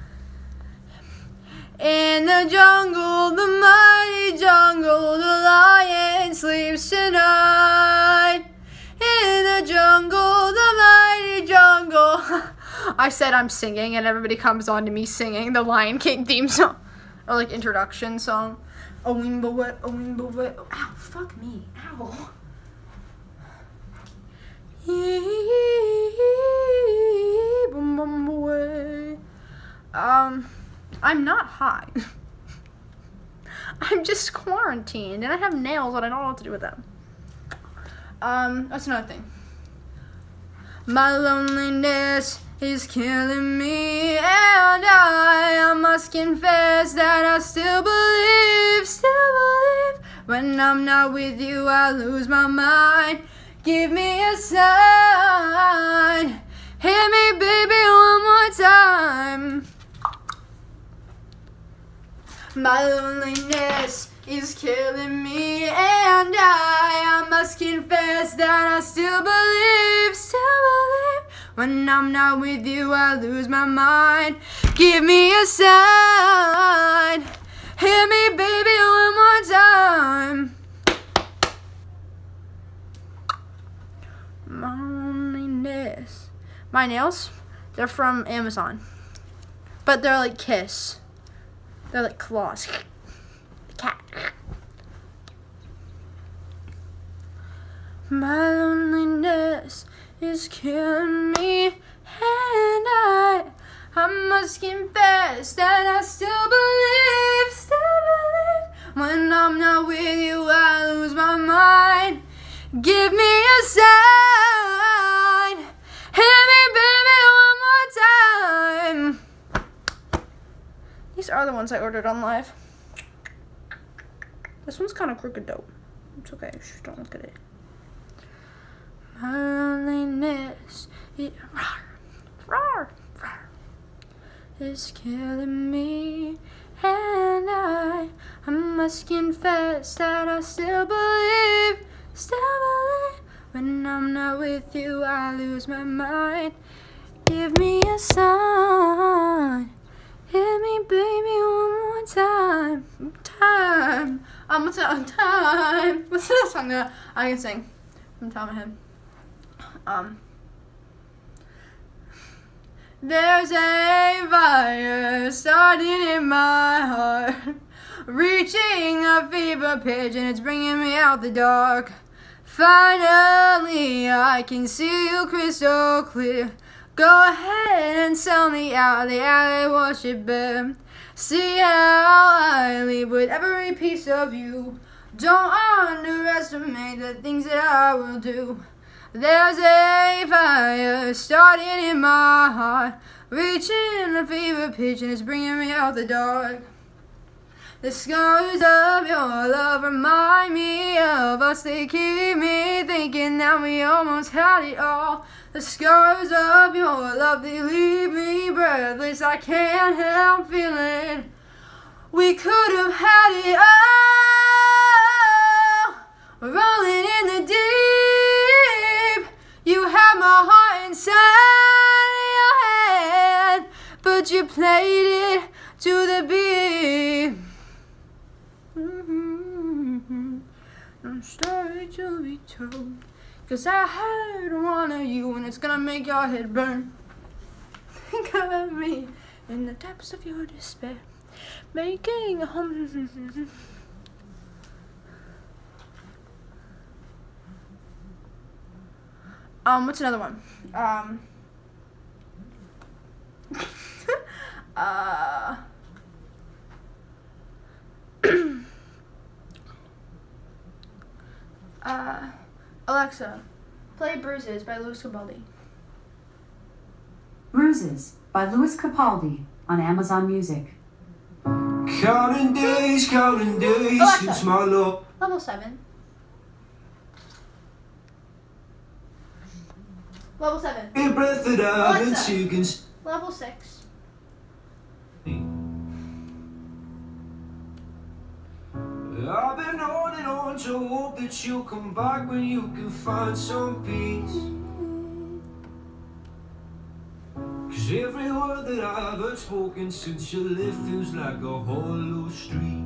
In the jungle, the mighty jungle, the lion sleeps tonight. In the jungle, the mighty jungle. I said I'm singing, and everybody comes on to me singing the Lion King theme song, or like introduction song. Oh, wimble, oh, wimble, oh, ow, fuck me, ow. Bum away. I'm not high. I'm just quarantined, and I have nails, and I don't know what to do with them. That's another thing. My loneliness is killing me, and I must confess that I still believe. When I'm not with you, I lose my mind. Give me a sign. Hit me, baby, one more time. My loneliness is killing me, and I must confess that I still believe. When I'm not with you, I lose my mind. Give me a sign. Hit me, baby, one more time. My loneliness. My nails, they're from Amazon, but they're like Kiss. They're like claws. Cat. My loneliness is killing me, and I must confess that I still believe. When I'm not with you, I lose my mind. Give me a sign. Hit me, baby, one more time. These are the ones I ordered on live. This one's kind of crooked though. It's okay, just don't look at it. My loneliness is killing me, and I must must confess that I still believe. When I'm not with you, I lose my mind. Give me a sign. Hit me, baby, one more time. What's that song that I can sing from top of my head? There's a fire starting in my heart, reaching a fever pitch, and it's bringing me out the dark. Finally, I can see you crystal clear. Go ahead and sell me out the alley, wash it bare. See how I leave with every piece of you. Don't underestimate the things that I will do. There's a fire starting in my heart, reaching a fever pitch, and it's bringing me out the dark. The scars of your love remind me of us. They keep me thinking that we almost had it all. The scars of your love, they leave me breathless. I can't help feeling we could have had it all. Rolling in the deep, you have my heart inside your hand, but you played it to the beat. I'm sorry to be told, 'cause I heard one of you and it's gonna make your head burn. Think of me in the depths of your despair, making a home. What's another one? Alexa, play Bruises by Louis Capaldi. Bruises by Louis Capaldi on Amazon Music. Counting days Alexa, since my love. Level 7. Level 7. A breath that I've been Alexa, taking. Level 6. I've been holding on to hope that you'll come back when you can find some peace. 'Cause every word that I've heard spoken since you left feels like a hollow street.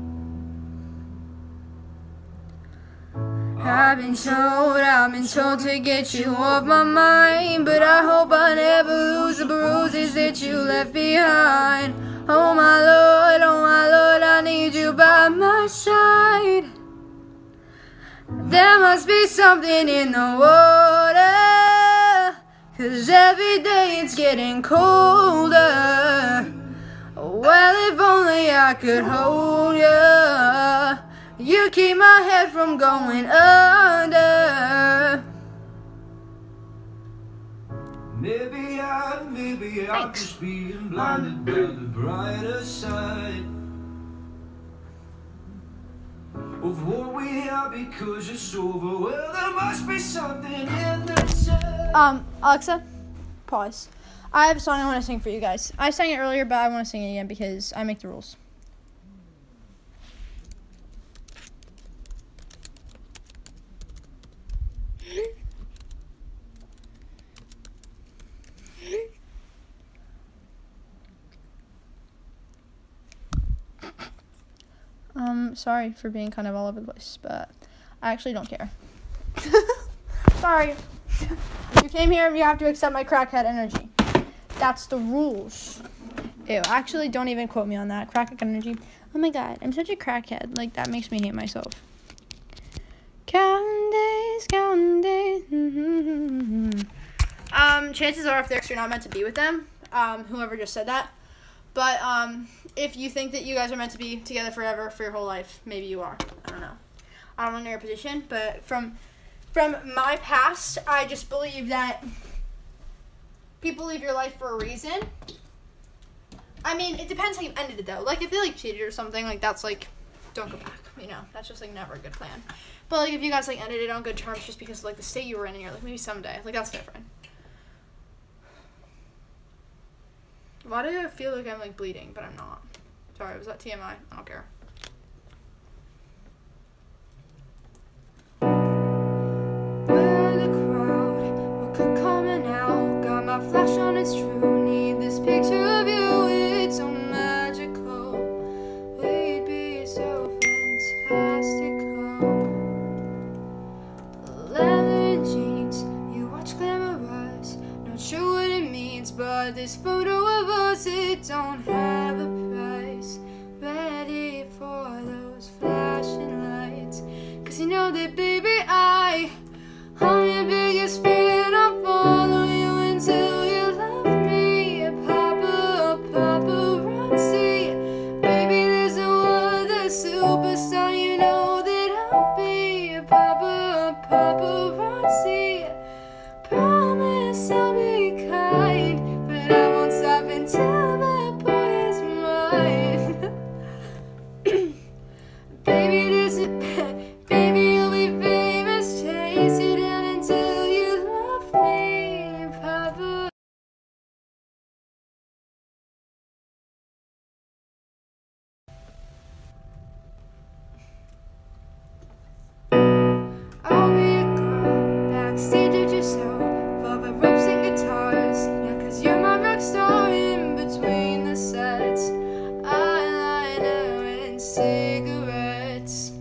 I've been told to get you off my mind, but I hope I never lose the bruises that you left behind. Oh my Lord, I need you by my side. There must be something in the water, 'cause every day it's getting colder. Well, if only I could hold you, you keep my head from going under. Maybe I'm just being blinded by the brighter side of what we have because it's over. Well, there must be something in the time. Alexa, pause. I have a song I want to sing for you guys. I sang it earlier, but I want to sing it again because I make the rules. Sorry for being kind of all over the place, but I actually don't care. Sorry. You came here, you have to accept my crackhead energy. That's the rules. Ew, actually, don't even quote me on that. Crackhead energy. Oh my god, I'm such a crackhead. Like, that makes me hate myself. Counting days. Chances are, if you're not meant to be with them, whoever just said that. But, if you think that you guys are meant to be together forever for your whole life, maybe you are. I don't know. I don't know your position, but from my past, I just believe that people leave your life for a reason. I mean, it depends how you ended it, though. Like, if they, like, cheated or something, like, that's, like, don't go back, you know? That's just, like, never a good plan. But, like, if you guys, like, ended it on good terms just because of, like, the state you were in and you're like, maybe someday. Like, that's different. Why do I feel like I'm, like, bleeding, but I'm not? Sorry, was that TMI? I don't care. a flash on, it's true. Need this picture of you, it's so magical. We'd be so fantastical. Leather jeans, you watch glamorize. Not sure what it means, but this photo of us, it don't have a price. Ready for those flashing lights, 'cause you know that, baby, I'm your biggest fan. I'll follow you until you love me. Paparazzi, baby, there's no other superstar. You know that I'll be a paparazzi. Promise I'll be kind, but I won't stop until that boy is mine. Baby, there's a baby, you'll be famous. Chase you down until you love me, Papa. I'll be a girl backstage at your show, full of ropes and guitars. Yeah, 'cause you're my rock star in between the sets. Eyeliner and cigarettes.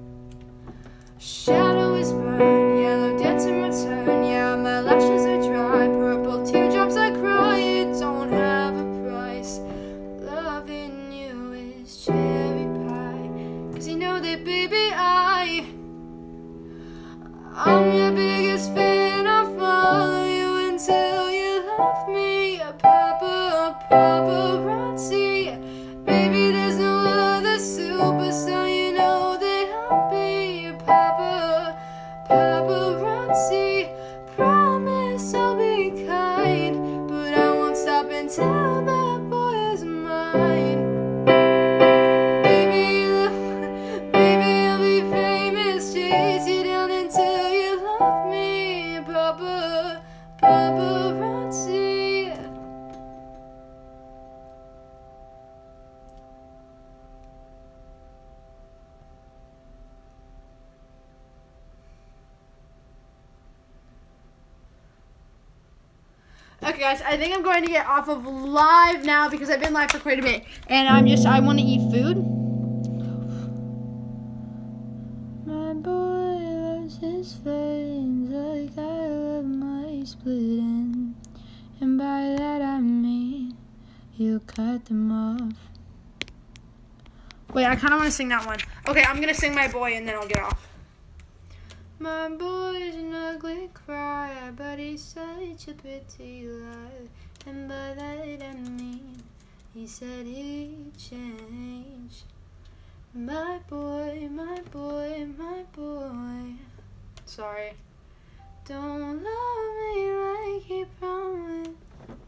Shadow is burned, yellow debts in return. Yeah, my lashes are dry, purple teardrops I cry. It don't have a price. Loving you is cherry pie, 'cause you know that, baby, I'm your biggest fan. I'll follow you until you love me. A paparazzi, baby, there's no other superstar. You know that I'll be a paparazzi. Promise I'll be kind, but I won't stop until that boy is mine. Baby, I'll be famous. Chase you down until you love me, paparazzi. Okay, guys, I think I'm going to get off of live now because I've been live for quite a bit, and I want to eat food. My boy loves his friends like I love my split end, and by that I mean you cut them off. Wait, I kind of want to sing that one. Okay, I'm going to sing My Boy and then I'll get off. My boy's an ugly crier, but he's such a pretty liar, and by that I mean he said he'd change. My boy, my boy, my boy. Sorry. Don't love me like he promised.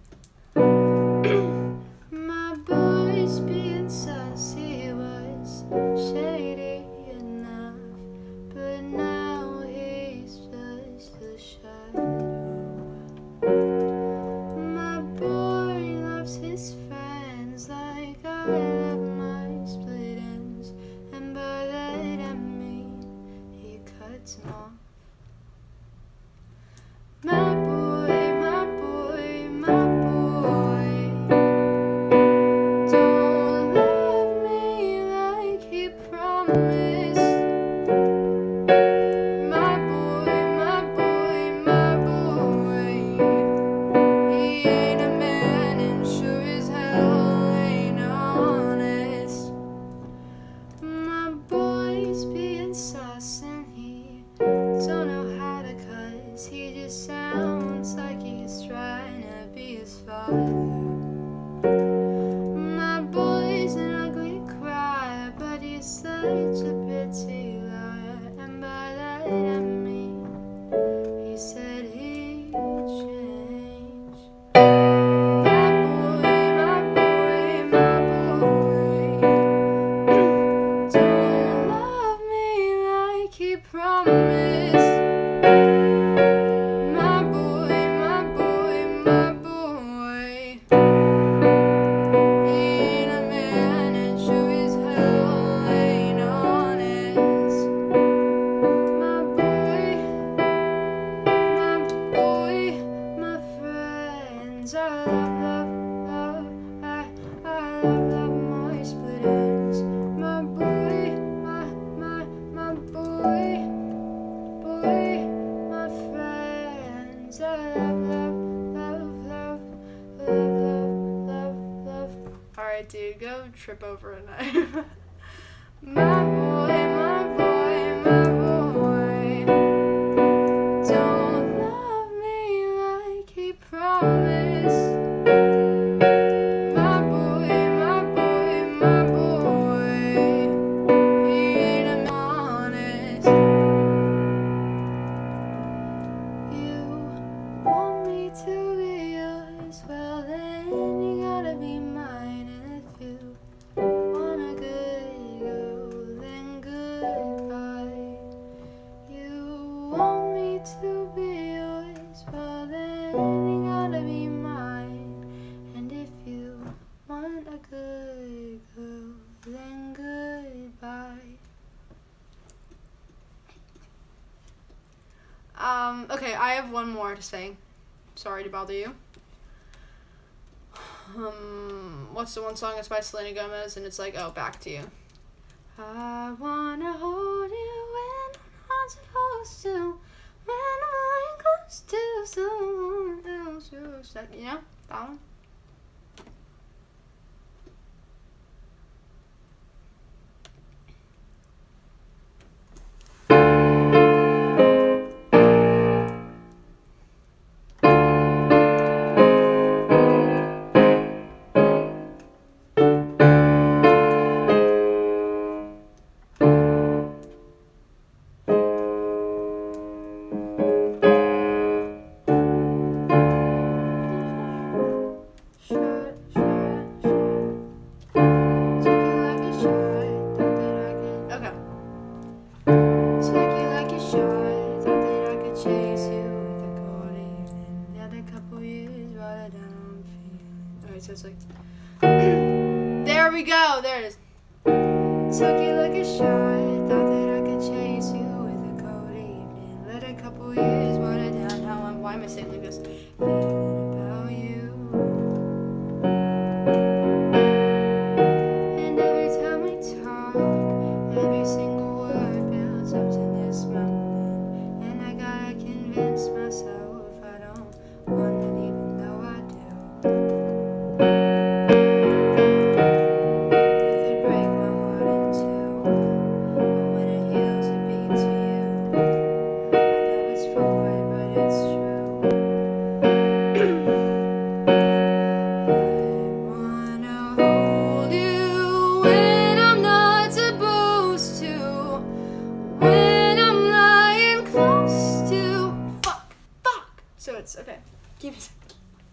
My boy's being sus, he was shady enough, but now he's just a shadow. My boy loves his friends like I love my split ends, and by that I mean he cuts them off. My boy, my boy, my boy, don't love me like he promised. My boy, my boy, my boy, he ain't a man and sure as hell ain't honest. My boy's being sus and he don't know how to cuss. He just sounds like he's trying to be his father. My boy's an ugly crier, but he's such a pretty liar, and by that I mean he said he'd change. My boy, my boy, my boy, don't love me like he promised. My boy, my boy, my boy, he ain't a man and sure as hell ain't honest. trip over a knife. My boy, my boy, my boy, don't love me like he promised. My boy, my boy, my boy, he ain't honest. You want me to be yours, well then you gotta be mine. And if you want a good girl, then goodbye. You want me to be yours, well then you gotta be mine. And if you want a good girl, then goodbye. Okay, I have one more to say. Sorry to bother you. What's the one song? It's by Selena Gomez, and it's like, oh, back to you. I wanna hold you when I'm not supposed to, when I'm lying close to someone else. You know, that one? So it's like, there we go, there it is. Took you like a shot, thought that I could chase you with a cold evening. Let a couple years water down how I'm, why am I saying like this? Feeling about you. And every time we talk, every single word builds up to this moment. And I gotta convince myself I don't want it even though I do. Okay, give me a second.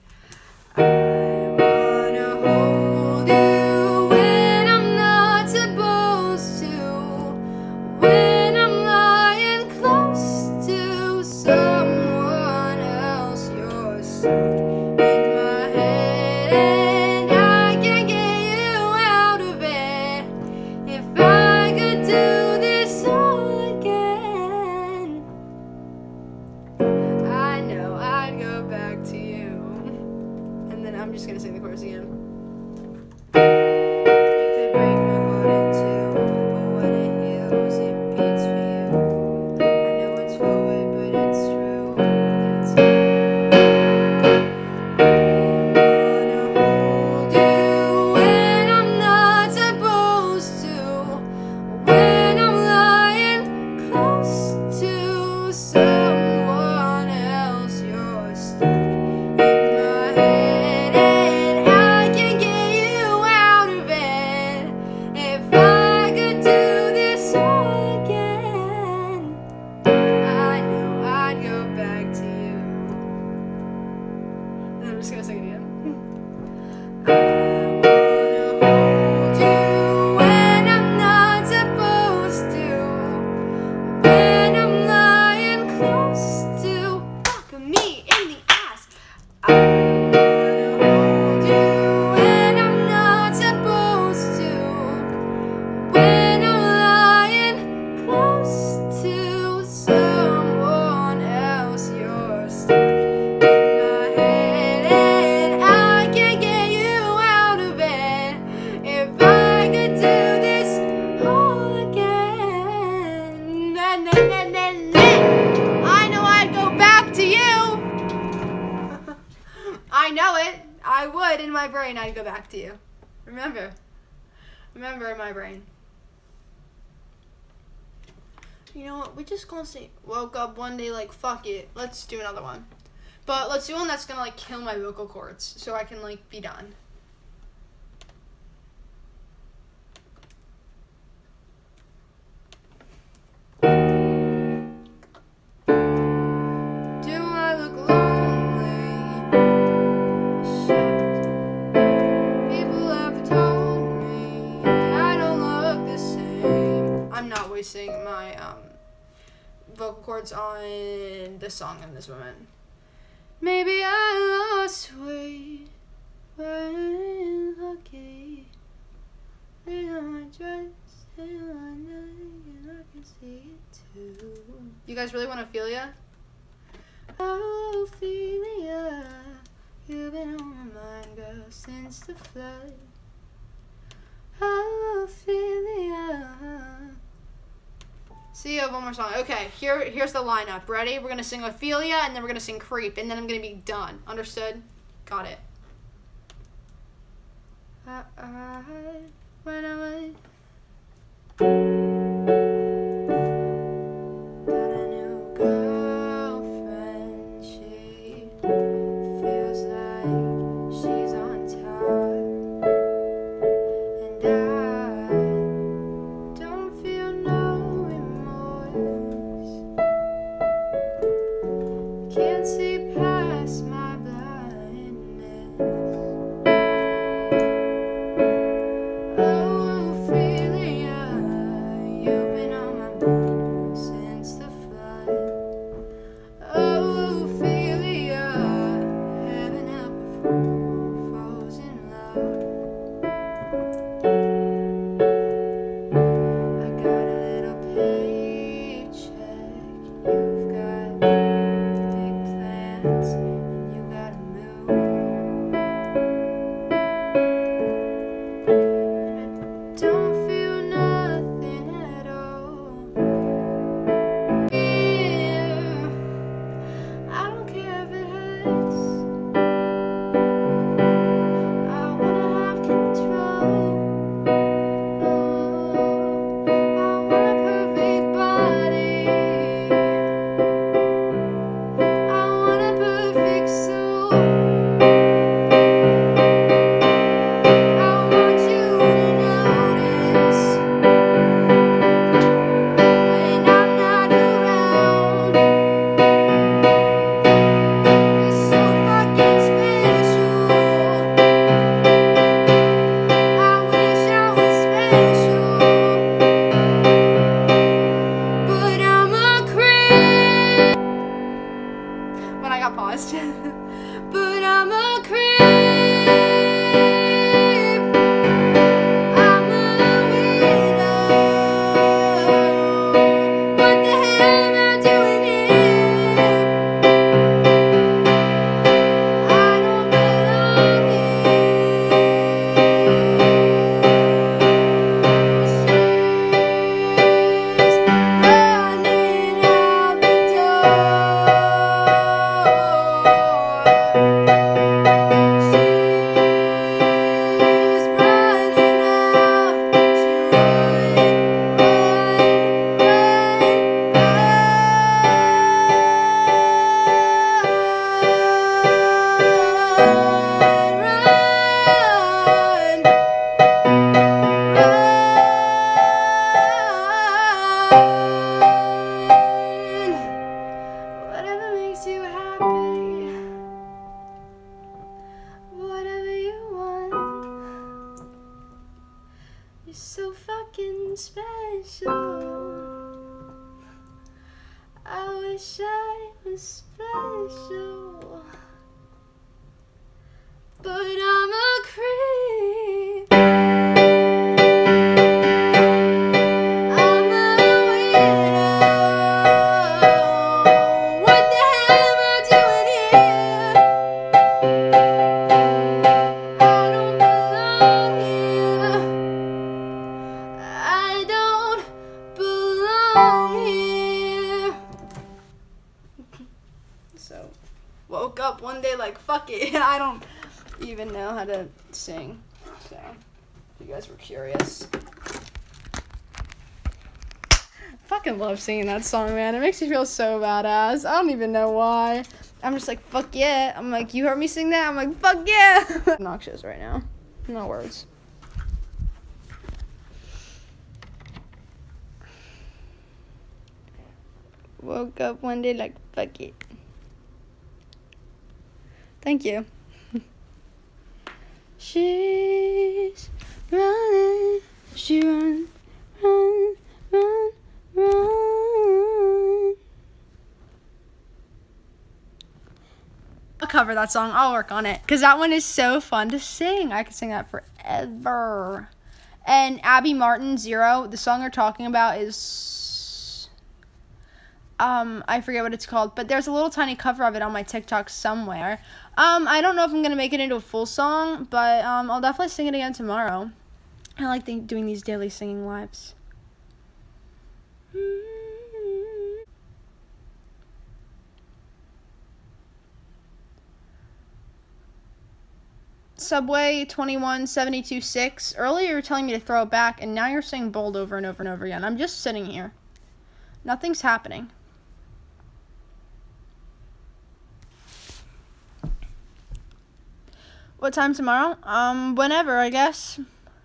I wanna hold you when I'm not supposed to, when I'm lying close to someone else. You're stuck in my head and I can't get you out of it. If I could do this all again, I know I'd go back to you. And then I'm just gonna sing the chorus again. You could break my heart in two, but when it heals, it beats for you. I know it's forward, but it's true. I wanna hold you when I'm not supposed to, when I'm lying close to someone else. You're stuck in my head and I can't get you out of it. If I could do this all again, I know I'd go back to you. And I'm just gonna sing it again. I wanna hold you when I'm not supposed to, when I'm lying close to, fuck me in the ass. I wanna hold you when I'm not supposed to, when I'm lying close to someone else. You're stuck in my head and I can't get you out of it. If I could do this all again, I know I'd go back to you. I know it. I would in my brain. I'd go back to you. Remember. Remember in my brain. You know what? We just gonna say woke up one day like fuck it. Let's do another one. But let's do one that's gonna like kill my vocal cords so I can like be done. Do I look lonely? Shit. People have told me I don't look the same. I'm not wasting my vocal cords on this song in this moment. Maybe I lost weight, but I ain't lucky. They on my dress, they on my neck, and I can see it too. You guys really want Ophelia? Oh, Ophelia, you've been on my mind, girl, since the flood. Oh, Ophelia. See, one more song. Okay, here's the lineup. Ready? We're gonna sing Ophelia, and then we're gonna sing Creep, and then I'm gonna be done. Understood? Got it. When I was got a new girlfriend, she feels like she's on top, and I don't feel no remorse. Can't see past my blindness. Oh, Ophelia, you've been on my mind since the flood. Oh, Ophelia, heaven help a fool falls in love. I got a little paycheck, you've got big plans, and you gotta move. Don't feel nothing at all. Yeah, I don't care if it hurts. I wanna have control. Oh, I want a perfect body. I want a perfect soul. I want you to notice when I'm not around. You're so fucking special. I wish I was special, but I'm a creep. When I got paused. But I'm a creep. I'm a widow. What the hell am I doing here? I don't belong here. She's running out the door. Whatever makes you happy, whatever you want. You're so fucking special. I wish I was special, but I'm a creep. I'm a widow. What the hell am I doing here? I don't belong here. I don't belong here. So, woke up one day like, fuck it. I don't even know how to sing. So, You guys were curious. Fucking love singing that song, man. It makes me feel so badass. I don't even know why. I'm just like, fuck yeah. I'm like, you heard me sing that? I'm like, fuck yeah. Obnoxious right now. No words. Woke up one day like, fuck it. Thank you. She's running. She run, run, run, run. I'll cover that song. I'll work on it. Because that one is so fun to sing. I could sing that forever. And Abby Martin, Zero, the song we're talking about is... I forget what it's called, but there's a little tiny cover of it on my TikTok somewhere. I don't know if I'm gonna make it into a full song, but I'll definitely sing it again tomorrow. I like doing these daily singing lives. Subway 21726. Earlier you were telling me to throw it back, and now you're saying bold over and over and over again. I'm just sitting here. Nothing's happening. What time tomorrow? Whenever, I guess.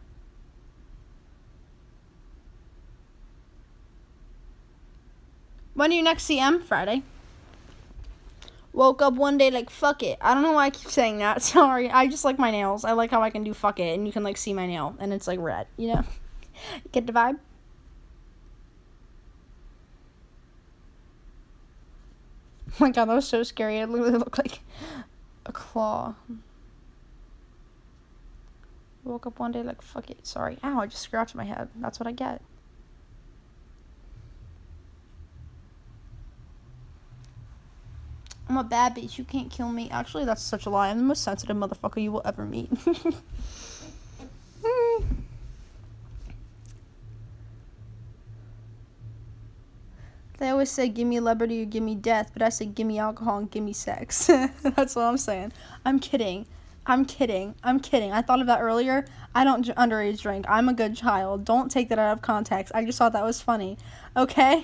When do you next see M? Friday. Woke up one day like, fuck it. I don't know why I keep saying that. Sorry. I just like my nails. I like how I can do fuck it, and you can, like, see my nail, and it's, like, red, you know? Get the vibe? Oh my god, that was so scary. It literally looked like a claw. Woke up one day like, fuck it. Sorry. Ow, I just scratched my head. That's what I get. I'm a bad bitch. You can't kill me. Actually, that's such a lie. I'm the most sensitive motherfucker you will ever meet. They always say, give me liberty or give me death, but I say, give me alcohol and give me sex. That's what I'm saying. I'm kidding. I'm kidding. I'm kidding. I thought of that earlier. I don't underage drink. I'm a good child. Don't take that out of context. I just thought that was funny. Okay?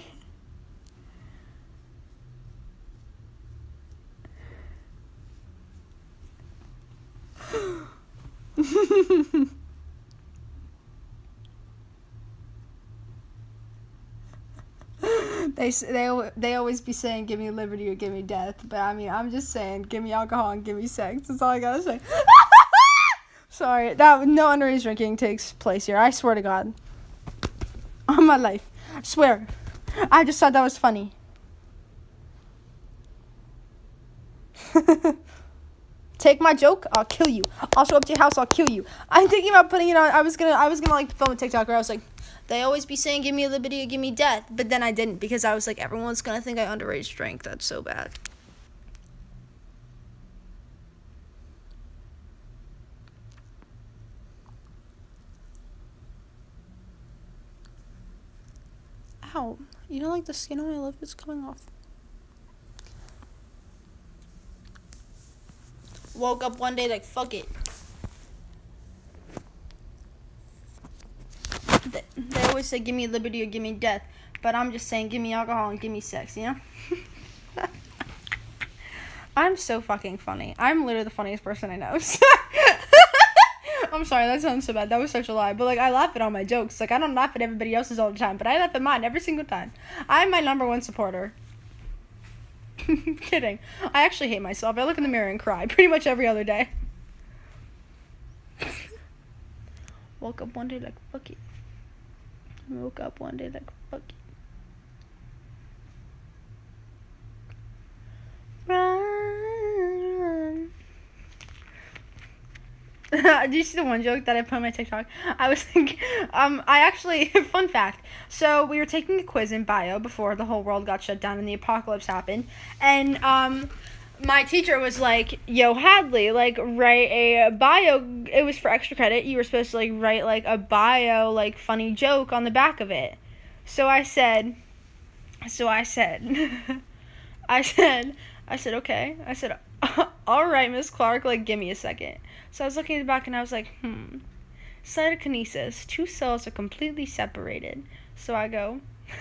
They always be saying, give me liberty or give me death. But I mean, I'm just saying, give me alcohol and give me sex. That's all I gotta say. Sorry, no underage drinking takes place here. I swear to God. On my life. I swear. I just thought that was funny. Take my joke, I'll kill you. I'll show up to your house, I'll kill you. I'm thinking about putting it on. I was gonna like film a TikTok where I was like, they always be saying, give me liberty or give me death. But then I didn't, because I was like, everyone's gonna think I underage drank. That's so bad. Ow. You know, like, the skin on my lip is coming off. Woke up one day like, fuck it. They always say, give me liberty or give me death. But I'm just saying, give me alcohol and give me sex, you know? I'm so fucking funny. I'm literally the funniest person I know. I'm sorry, that sounds so bad. That was such a lie. But, like, I laugh at all my jokes. Like, I don't laugh at everybody else's all the time. But I laugh at mine every single time. I'm my #1 supporter. Kidding. I actually hate myself. I look in the mirror and cry pretty much every other day. Woke up one day like, fuck it. Woke up one day like, fuck it. Run. Did you see the one joke that I put on my TikTok? I was thinking, I actually, fun fact, so we were taking a quiz in bio before the whole world got shut down and the apocalypse happened, and, my teacher was like, yo, Hadley, like, write a bio, it was for extra credit, you were supposed to, like, write, like, a bio, like, funny joke on the back of it. So I said, okay. I said, all right, Miss Clark, like, give me a second. So I was looking at the back and I was like, Cytokinesis. 2 cells are completely separated. So I go,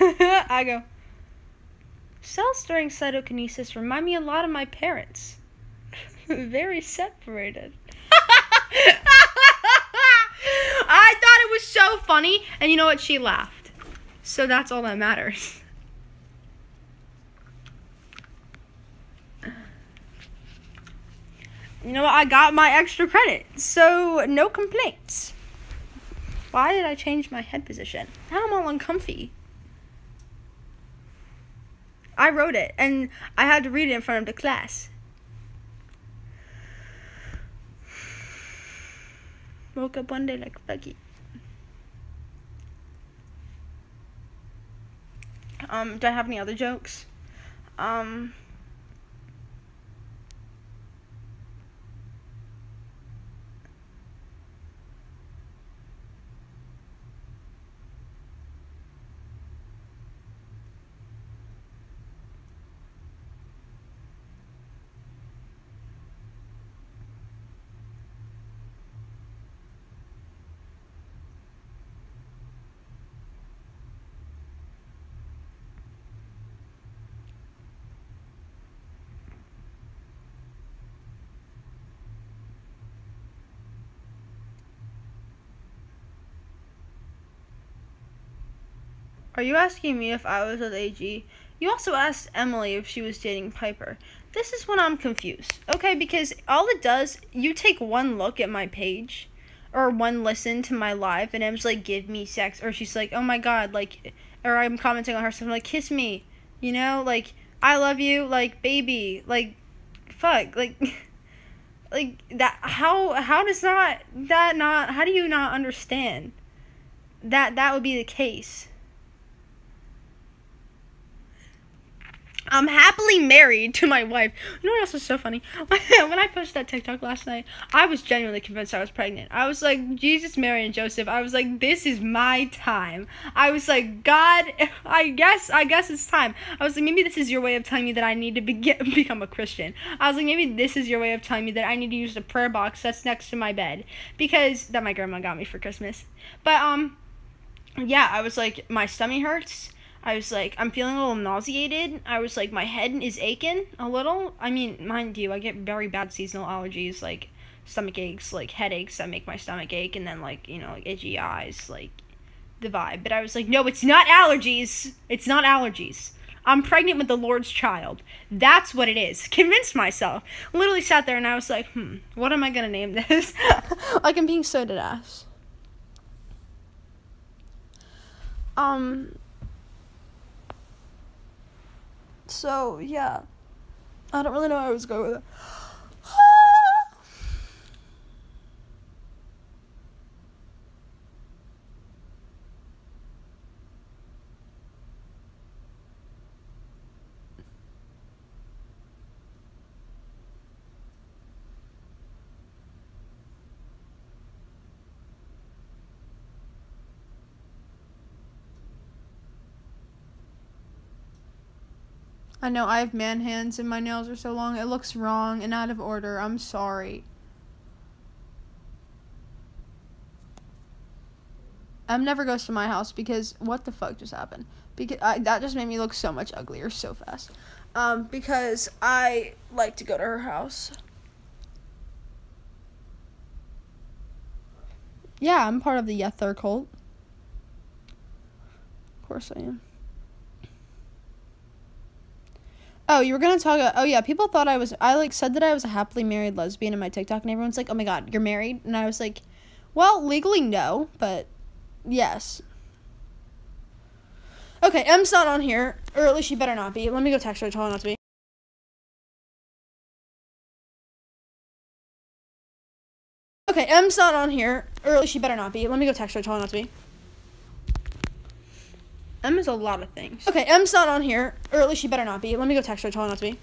cells during cytokinesis remind me a lot of my parents. Very separated. I thought it was so funny, and you know what? She laughed. So that's all that matters. You know what? I got my extra credit, so no complaints. Why did I change my head position? Now I'm all uncomfy. I wrote it, and I had to read it in front of the class. Woke up one day like Lucky. Do I have any other jokes? Are you asking me if I was with AG? You also asked Emily if she was dating Piper. This is when I'm confused, okay? Because all it does, you take one look at my page, or one listen to my live, and Em's like, give me sex, or she's like, oh my god, like, or I'm commenting on her stuff, like, kiss me, you know? Like, I love you, like, baby, like, fuck, like, like, that, how does that not, how do you not understand that would be the case? I'm happily married to my wife. You know what else was so funny? When I posted that TikTok last night, I was genuinely convinced I was pregnant. I was like, Jesus, Mary, and Joseph. I was like, this is my time. I was like, God, I guess it's time. I was like, maybe this is your way of telling me that I need to become a Christian. I was like, maybe this is your way of telling me that I need to use the prayer box that's next to my bed. Because that my grandma got me for Christmas. But, yeah, I was like, my stomach hurts. I was like, I'm feeling a little nauseated. I was like, my head is aching a little. I mean, mind you, I get very bad seasonal allergies, like stomach aches, like headaches that make my stomach ache, and then like, you know, like itchy eyes, like the vibe. But I was like, no, it's not allergies. It's not allergies. I'm pregnant with the Lord's child. That's what it is. Convinced myself. Literally sat there and I was like, what am I going to name this? Like, I'm being so dead ass. So, yeah. I don't really know where I was going with it. I know I have man hands and my nails are so long. It looks wrong and out of order. I'm sorry. Em never goes to my house because what the fuck just happened? Because that just made me look so much uglier so fast. Because I like to go to her house. Yeah, I'm part of the Yether cult. Of course I am. Oh, you were gonna talk. Oh yeah, people thought I said that I was a happily married lesbian in my TikTok, and everyone's like, "Oh my god, you're married?" And I was like, "Well, legally no, but yes." Okay, Em's not on here, or at least she better not be. Let me go text her, tell her not to be. Okay, Em's not on here, or at least she better not be. Let me go text her, tell her not to be. Em is a lot of things. Okay, Em's not on here, or at least she better not be. Let me go text her, tell her not to be.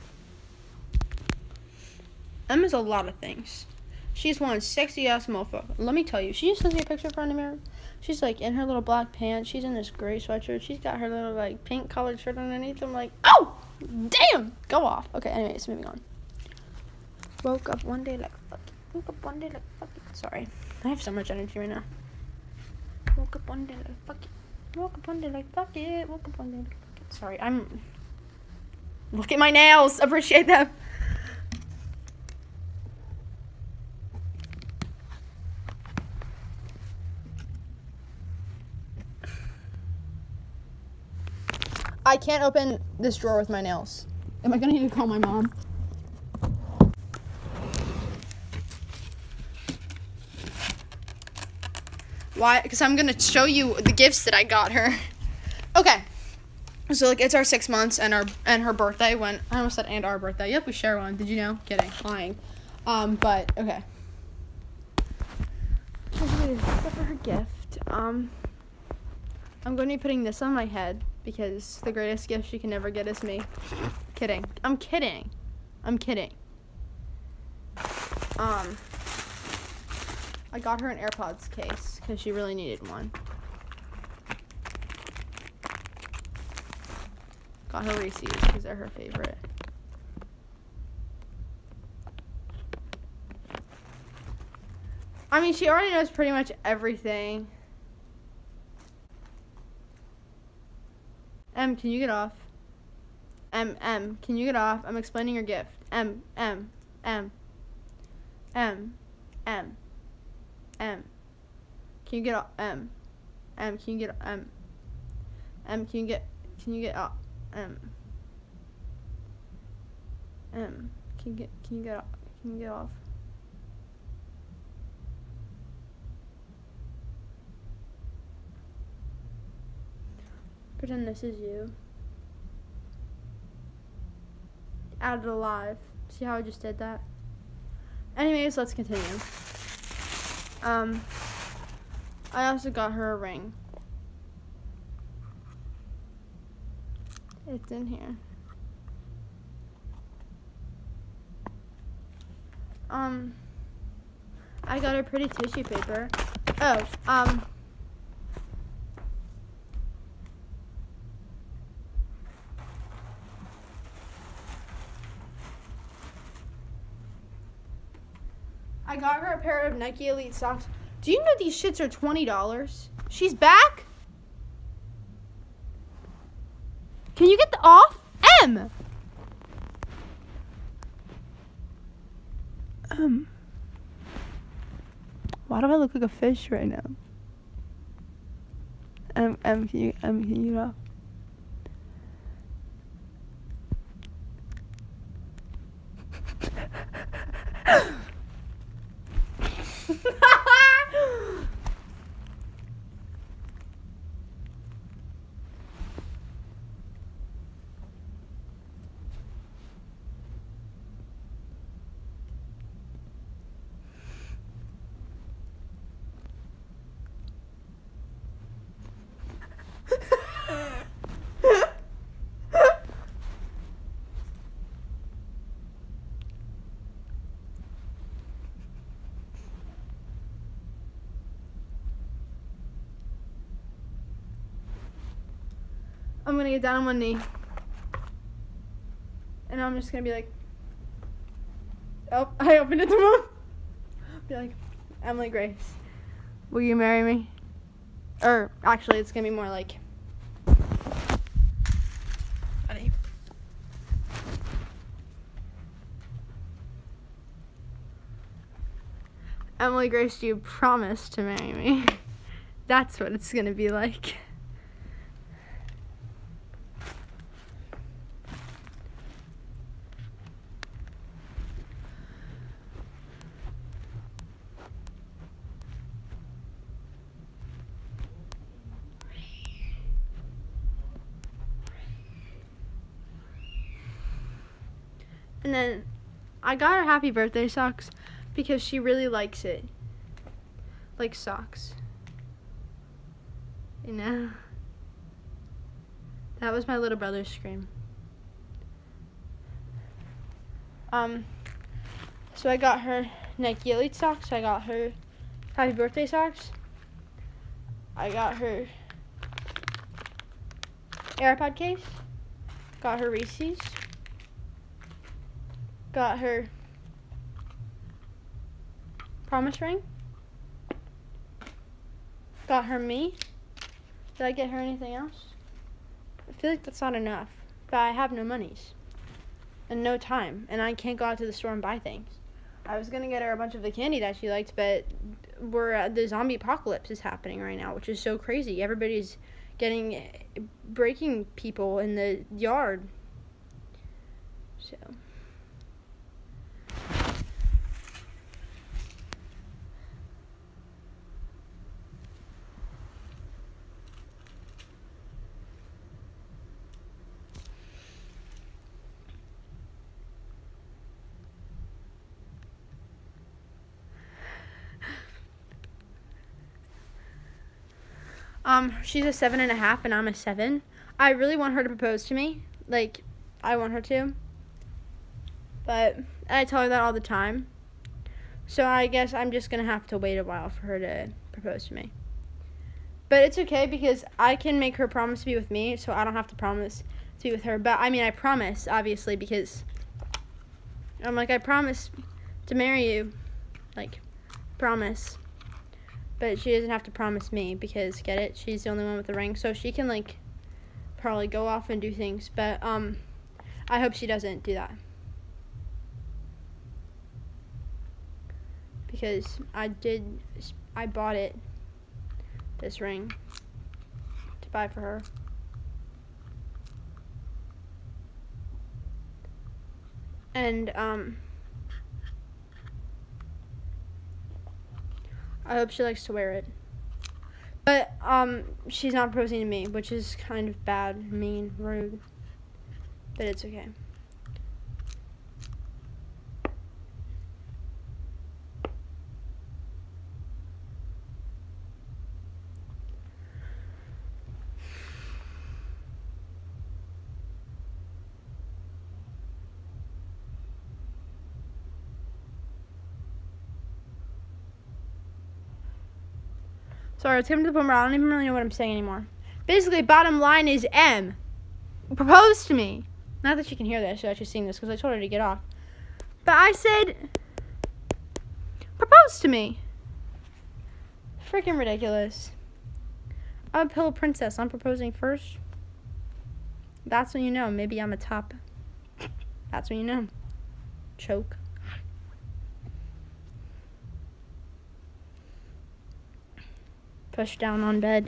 Em is a lot of things. She's one sexy ass motherfucker. Let me tell you, she just sends me a picture of her in the mirror. She's like in her little black pants. She's in this gray sweatshirt. She's got her little like pink colored shirt underneath. I'm like, oh, damn, go off. Okay, anyways, moving on. Woke up one day like fuck. Woke up one day like fuck. Sorry, I have so much energy right now. Woke up one day like fuck it. Woke up one day like fuck it. Woke up one day like fuck it. Sorry, look at my nails. Appreciate them. I can't open this drawer with my nails. Am I gonna need to call my mom? Why? Because I'm gonna show you the gifts that I got her. Okay. So like it's our 6 months and her birthday when I almost said and our birthday. Yep, we share one. Did you know? Kidding. Lying. But okay. Except for her gift. I'm going to be putting this on my head because the greatest gift she can ever get is me. Kidding. I'm kidding. I got her an AirPods case because she really needed one. Got her Reese's because they're her favorite. I mean, she already knows pretty much everything. Can you get off? Can you get off? I'm explaining your gift. Can you get off? Can you get can you get off? Can you get off? Pretend this is you. Added alive. See how I just did that? Anyways, let's continue. I also got her a ring. It's in here. I got her pretty tissue paper. Oh, I got her a pair of Nike Elite socks. Do you know these shits are $20? She's back? Can you get the off? Why do I look like a fish right now? Can you get off? I'm gonna get down on one knee. And I'm just gonna be like, oh, I opened it the wrong. Be like, Emily Grace, will you marry me? Or actually, it's gonna be more like, buddy. Emily Grace, do you promise to marry me? That's what it's gonna be like. And then I got her happy birthday socks because she really likes it. Like socks. You know? That was my little brother's scream. So I got her Nike Elite socks. I got her happy birthday socks. I got her AirPod case. Got her Reese's. Got her promise ring. Got her me? Did I get her anything else? I feel like that's not enough. But I have no monies. And no time. And I can't go out to the store and buy things. I was going to get her a bunch of the candy that she liked, but the zombie apocalypse is happening right now, which is so crazy. Everybody's breaking people in the yard. So... she's a 7.5 and I'm a 7. I really want her to propose to me. Like, I want her to. But I tell her that all the time. So I guess I'm just going to have to wait a while for her to propose to me. But it's okay because I can make her promise to be with me, so I don't have to promise to be with her. But, I mean, I promise, obviously, because I'm like, I promise to marry you. Like, promise. But she doesn't have to promise me because, get it? She's the only one with the ring. So she can, like, probably go off and do things. But, I hope she doesn't do that. Because I bought this ring, to buy for her. And, I hope she likes to wear it. But, she's not proposing to me, which is kind of bad, mean, rude. But it's okay. Sorry, it's coming to the point where I don't even really know what I'm saying anymore. Basically, bottom line is M. Propose to me. Not that she can hear this, she's actually seeing this because I told her to get off. But I said, propose to me. Freaking ridiculous. I'm a pillow princess. I'm proposing first. That's when you know. Maybe I'm a top. That's when you know. Choke. Push down on bed.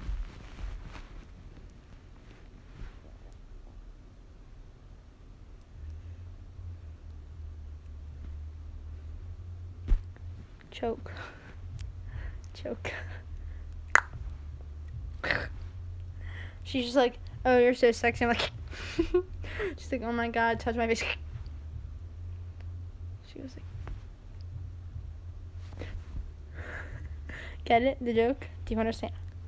Choke. Choke. She's just like, oh, you're so sexy. I'm like, she's like, oh my god, touch my face. She was like, get it? The joke? Do you understand?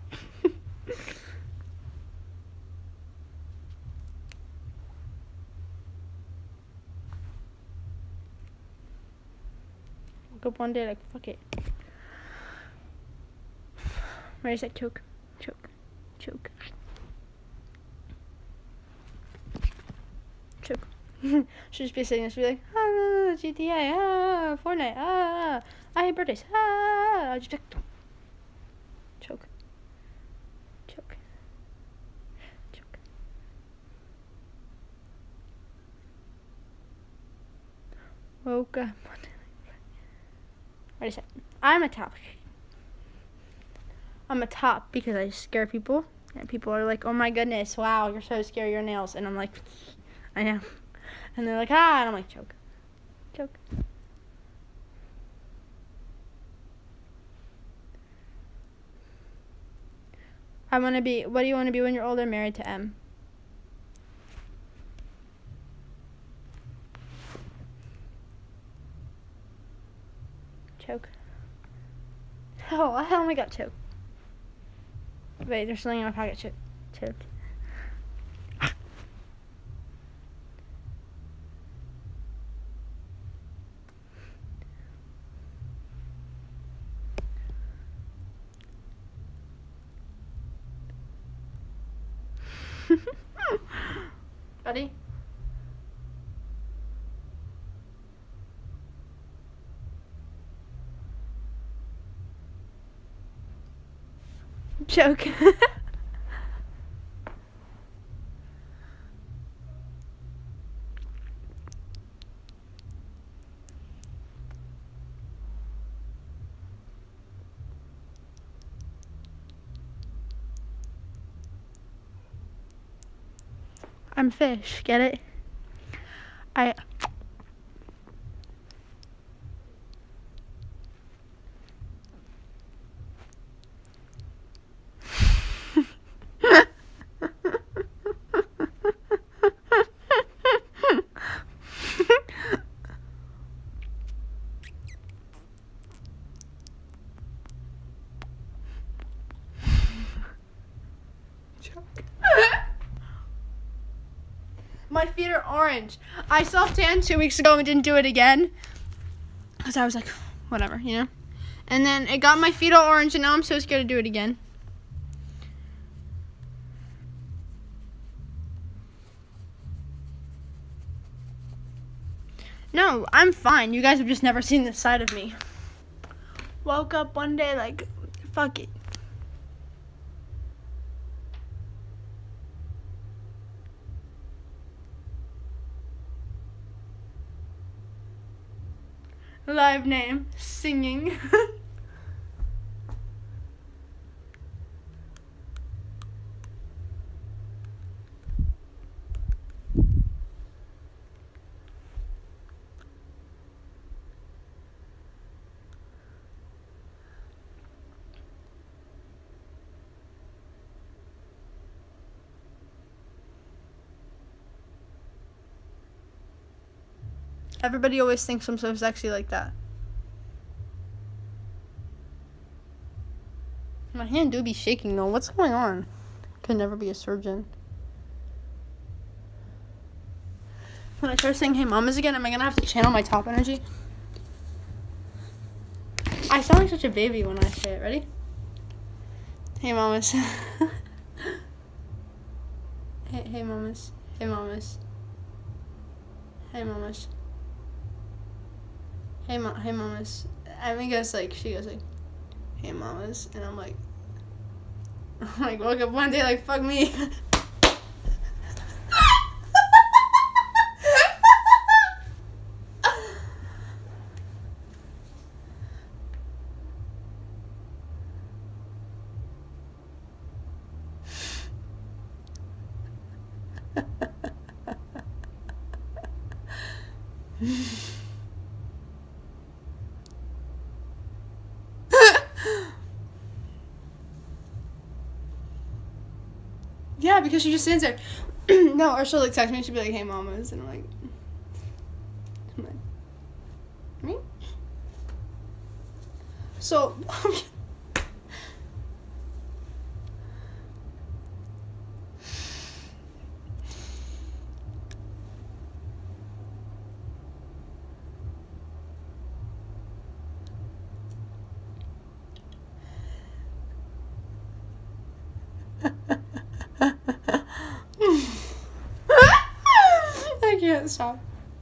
Woke up one day like, fuck it. Ready, set, choke. Choke. Choke. Choke. She'll just be sitting there, she'll be like, ah, GTA, ah, Fortnite, ah, I hate birthdays, ah. I'll just be like, choke. Choke. Choke. Woke up. Ready, set. I'm a top. I'm a top because I scare people. And people are like, oh my goodness, wow, you're so scary, your nails. And I'm like, I am. And they're like, ah, and I'm like, choke. Choke. I want to be, what do you want to be when you're older? Married to M. Choke. Oh my god, choke. Wait, there's something in my pocket. Choke. Choke. Ready? Joke. I'm fish, get it? My feet are orange. I self-tanned 2 weeks ago and didn't do it again. Because I was like, whatever, you know? And then it got my feet all orange and now I'm so scared to do it again. No, I'm fine. You guys have just never seen this side of me. Woke up one day like, fuck it. Live name, singing. Everybody always thinks I'm so sexy like that. My hand do be shaking though. What's going on? Could never be a surgeon. When I start saying hey mamas again, am I gonna have to channel my top energy? I sound like such a baby when I say it. Ready? Hey mamas. Hey mamas. Hey mamas. Hey mamas. Hey mamas. I think it's like, she goes like, hey mamas, and I'm like woke up one day like, fuck me. Yeah, because she just stands there. No, or she'll like text me and she'll be like, hey mamas, and I'm like me? So I can't stop.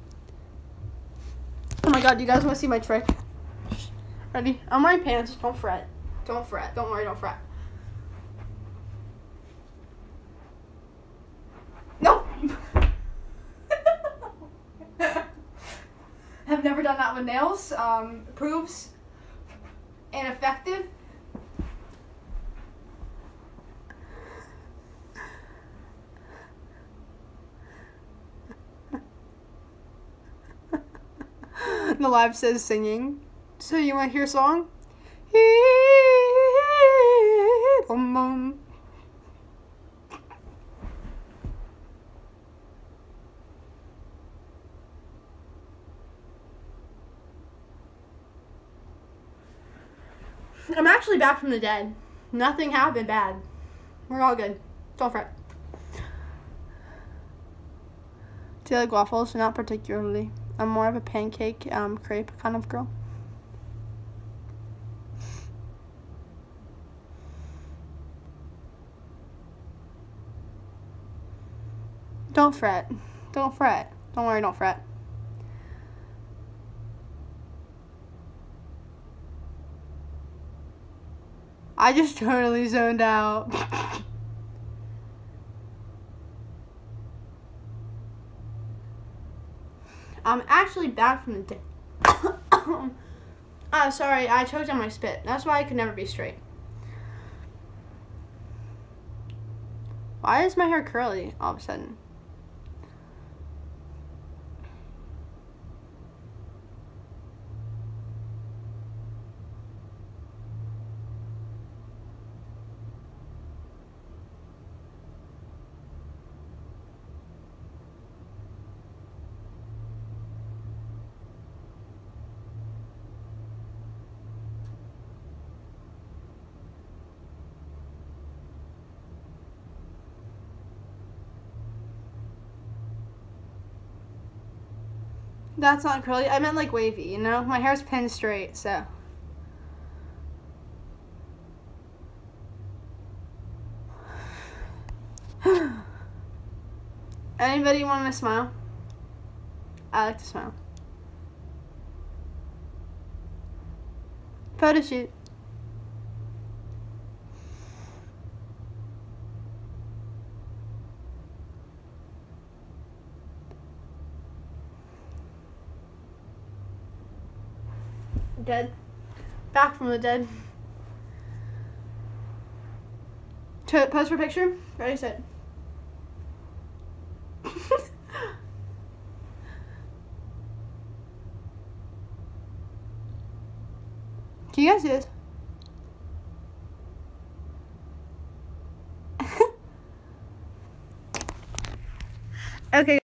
Oh my god, do you guys want to see my trick? Ready? I'm wearing pants. Don't fret. Don't fret. Don't worry. Don't fret. Nope. Have never done that with nails. Proves ineffective. The live says singing. So you want to hear a song? Boom, boom. I'm actually back from the dead. Nothing happened bad. We're all good. Don't fret. Do you like waffles? Not particularly. I'm more of a pancake, crepe kind of girl. Don't fret. Don't fret. Don't worry, don't fret. I just totally zoned out. I'm actually back from the dead. Oh, sorry, I choked on my spit. That's why I could never be straight. Why is my hair curly all of a sudden? That's not curly. I meant like wavy, you know? My hair's pinned straight, so. Anybody want to smile? I like to smile. Photo shoot. Dead. Back from the dead. Pose for picture. Ready, set. Can you guys see this? Okay.